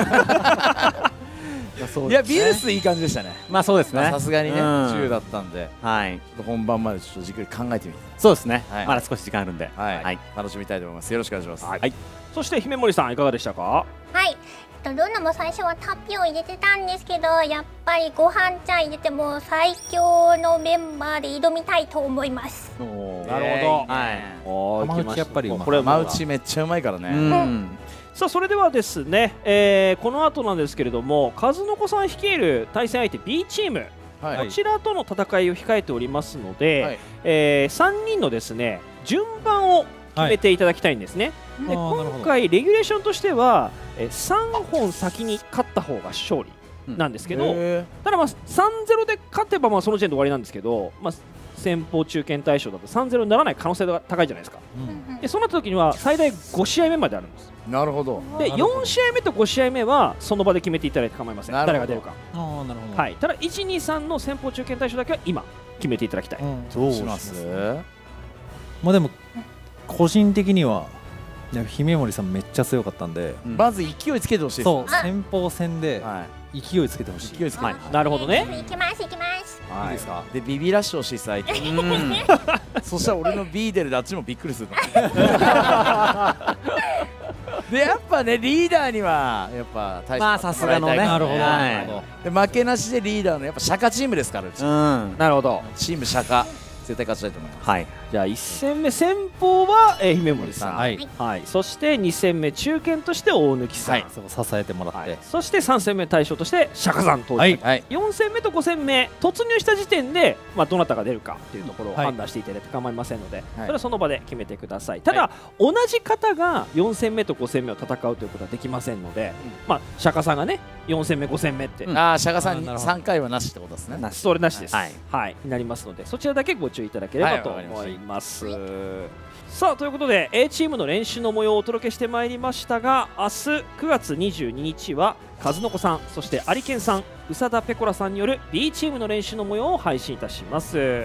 いやビルスいい感じでしたね。 まあそうですね。 さすがにねうん 10だったんで、 はい本番までちょっとじっくり考えてみて、 そうですね。 はいまだ少し時間あるんではい楽しみたいと思います。よろしくお願いします。 はい。そして姫森さんいかがでしたか？ はい。ルナも最初はタピを入れてたんですけど、やっぱりご飯ちゃん入れても最強のメンバーで挑みたいと思います。 なるほど。 はいおー、 浜内やっぱりうまいこれマウチめっちゃうまいからね。 うんさあそれではですね、この後なんですけれども、数の子さん率いる対戦相手 B チーム、 はいこちらとの戦いを控えておりますので、 はい 3人のですね順番を決めていただきたいんですね。で今回レギュレーションとしては、3本先に勝った方が勝利なんですけど、 へただまあ 3-0 で勝てばまあその時点で終わりなんですけど、まあ、先方中堅対象だと 3-0 にならない可能性が高いじゃないですか。でそうなった時には最大5試合目まであるんです。 ーなるほど。 で4試合目と5試合目はその場で決めていただいて構いません。 なるほど誰が出るか。 ああなるほど。 はい、ただ1、2、3の先方中堅対象だけは今決めていただきたい。 どうします？ まあでも個人的にはいや姫森さんめっちゃ強かったんで、 まず勢いつけてほしいです。 そう先鋒戦では勢いつけてほしい。 勢いつけて。 はい、なるほどね。 行きます行きます。 いいですか。でビビらしてほしい相手。そしたら俺の B 出るであっちもびっくりする。でやっぱねリーダーにはやっぱ大まあさすがのね。 なるほど。 はないるほど。 で負けなしでリーダーのやっぱ釈迦チームですからうちうんなるほど。 チーム釈迦絶対勝ちたいと思います。 はいじゃあ1戦目先鋒は、姫森さん、 はい。 はい、そして2戦目中堅として大貫さん、 そこ支えてもらって。 そして3戦目大将として釈迦さん登場、 はいはい。 4戦目と5戦目突入した時点で、まあ、どなたが出るかというところをはい判断していただいて構いませんので、 はいそれはその場で決めてください。ただ、同じ方が4戦目と5戦目を戦うということはできませんので、まあ、釈迦さんがね4戦目5戦目って、 ああ釈迦さんになるほど 3回はなしってことですね。 それなしです、 はいはい、になりますのでそちらだけご注意いただければとはいわかり思います。さあということで A チームの練習の模様をお届けしてまいりましたが、明日9月22日は数の子さん、そして有健さん、宇佐田ペコラさんによる B チームの練習の模様を配信いたします。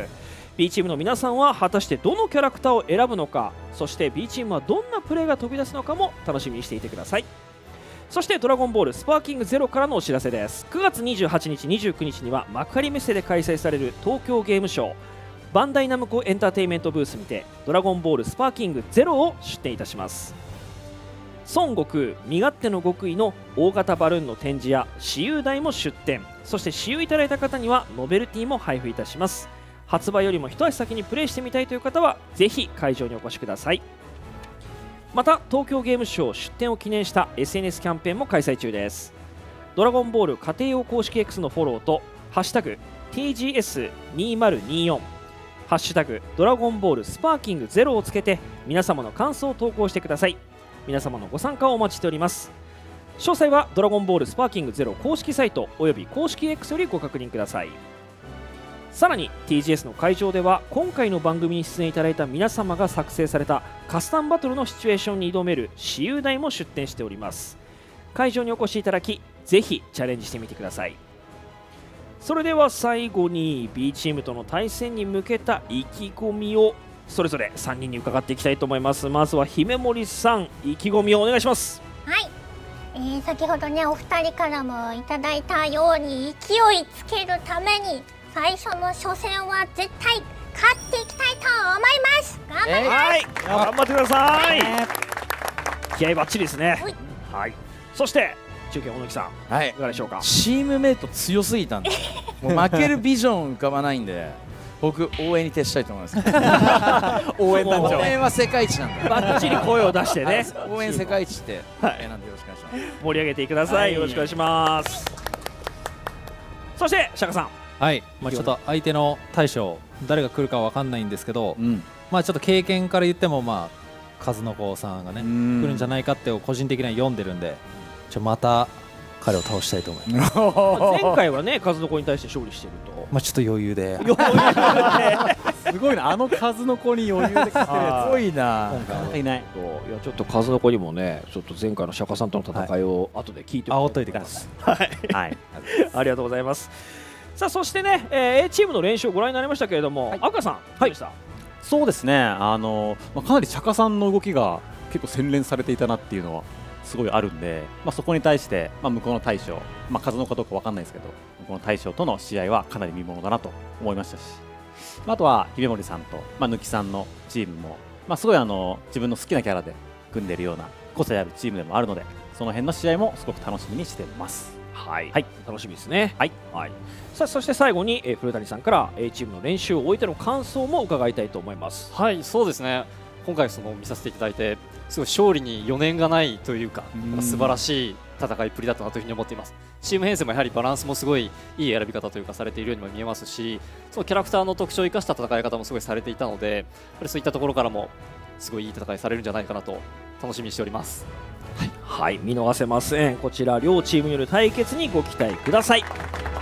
B チームの皆さんは果たしてどのキャラクターを選ぶのか、そして B チームはどんなプレーが飛び出すのかも楽しみにしていてください。そしてドラゴンボールスパーキングゼロからのお知らせです。9月28日29日には幕張メッセで開催される東京ゲームショーバンダイナムコエンターテインメントブースにてドラゴンボールスパーキングゼロを出展いたします。孫悟空身勝手の極意の大型バルーンの展示や私有台も出展、そして私有いただいた方にはノベルティも配布いたします。発売よりも一足先にプレイしてみたいという方はぜひ会場にお越しください。 また東京ゲームショウ出展を記念した SNS キャンペーンも開催中です。ドラゴンボール家庭用公式 X のフォローとハッシュタグ TGS2024 ハッシュタグドラゴンボールスパーキング0をつけて皆様の感想を投稿してください。皆様のご参加をお待ちしております。詳細はドラゴンボールスパーキング0公式サイトおよび公式 X よりご確認ください。さらに TGS の会場では今回の番組に出演いただいた皆様が作成されたカスタムバトルのシチュエーションに挑める私有台も出展しております。会場にお越しいただきぜひチャレンジしてみてください。それでは最後に B チームとの対戦に向けた意気込みをそれぞれ3人に伺っていきたいと思います。まずは姫森さん、意気込みをお願いします。 はい、先ほどねお二人からもいただいたように勢いつけるために最初の初戦は絶対勝っていきたいと思います。頑張ります、 はい、頑張ってください、気合バッチリですね。はい、そして中堅小野木さん、はい、いかがでしょうか。 チームメイト強すぎたんでもう負けるビジョン浮かばないんで僕応援に徹したいと思います応援団長、 応援は世界一なんでバッチリ声を出してね応援世界一ってなんでよろしくお願いします。 盛り上げてください、よろしくお願いします。そして釈迦さん、 はい、ちょっと相手の大将誰が来るかわかんないんですけど、ちょっと経験から言っても数の子さんがね来るんじゃないかって個人的には読んでるんで、また彼を倒したいと思います前回はね数の子に対して勝利してると、 ちょっと余裕ですごいな、あの数の子に余裕で勝てるやつすごいな。 いない。 いやちょっと数の子にもねちょっと前回の釈迦さんとの戦いを後で聞いて煽っといてください。 はい、ありがとうございます。さあそしてね、A チームの練習をご覧になりましたけれども、赤さんどうでした？ そうですね、かなり釈迦さんの動きが結構洗練されていたなっていうのはすごいあるんで、そこに対して、向こうの大将、数のかどうか分かんないですけど向こうの大将との試合はかなり見ものだなと思いましたし、あとは姫森さんと、抜きさんのチームも、すごい自分の好きなキャラで組んでいるような個性あるチームでもあるので、その辺の試合もすごく楽しみにしています。 はい、楽しみですね。はい、さあそして最後に、古谷さんから A チームの練習を終えての感想も伺いたいと思います。 はい、そうですね、今回見させていただいてすごい勝利に余念がないというか、素晴らしい戦いっぷりだったなというふうに思っています。チーム編成もやはりバランスもすごいいい選び方というかされているようにも見えますし、そのキャラクターの特徴を生かした戦い方もすごいされていたので、やっぱりそういったところからもすごいいい戦いされるんじゃないかなと楽しみにしております。 はい、見逃せません。こちら両チームによる対決にご期待ください。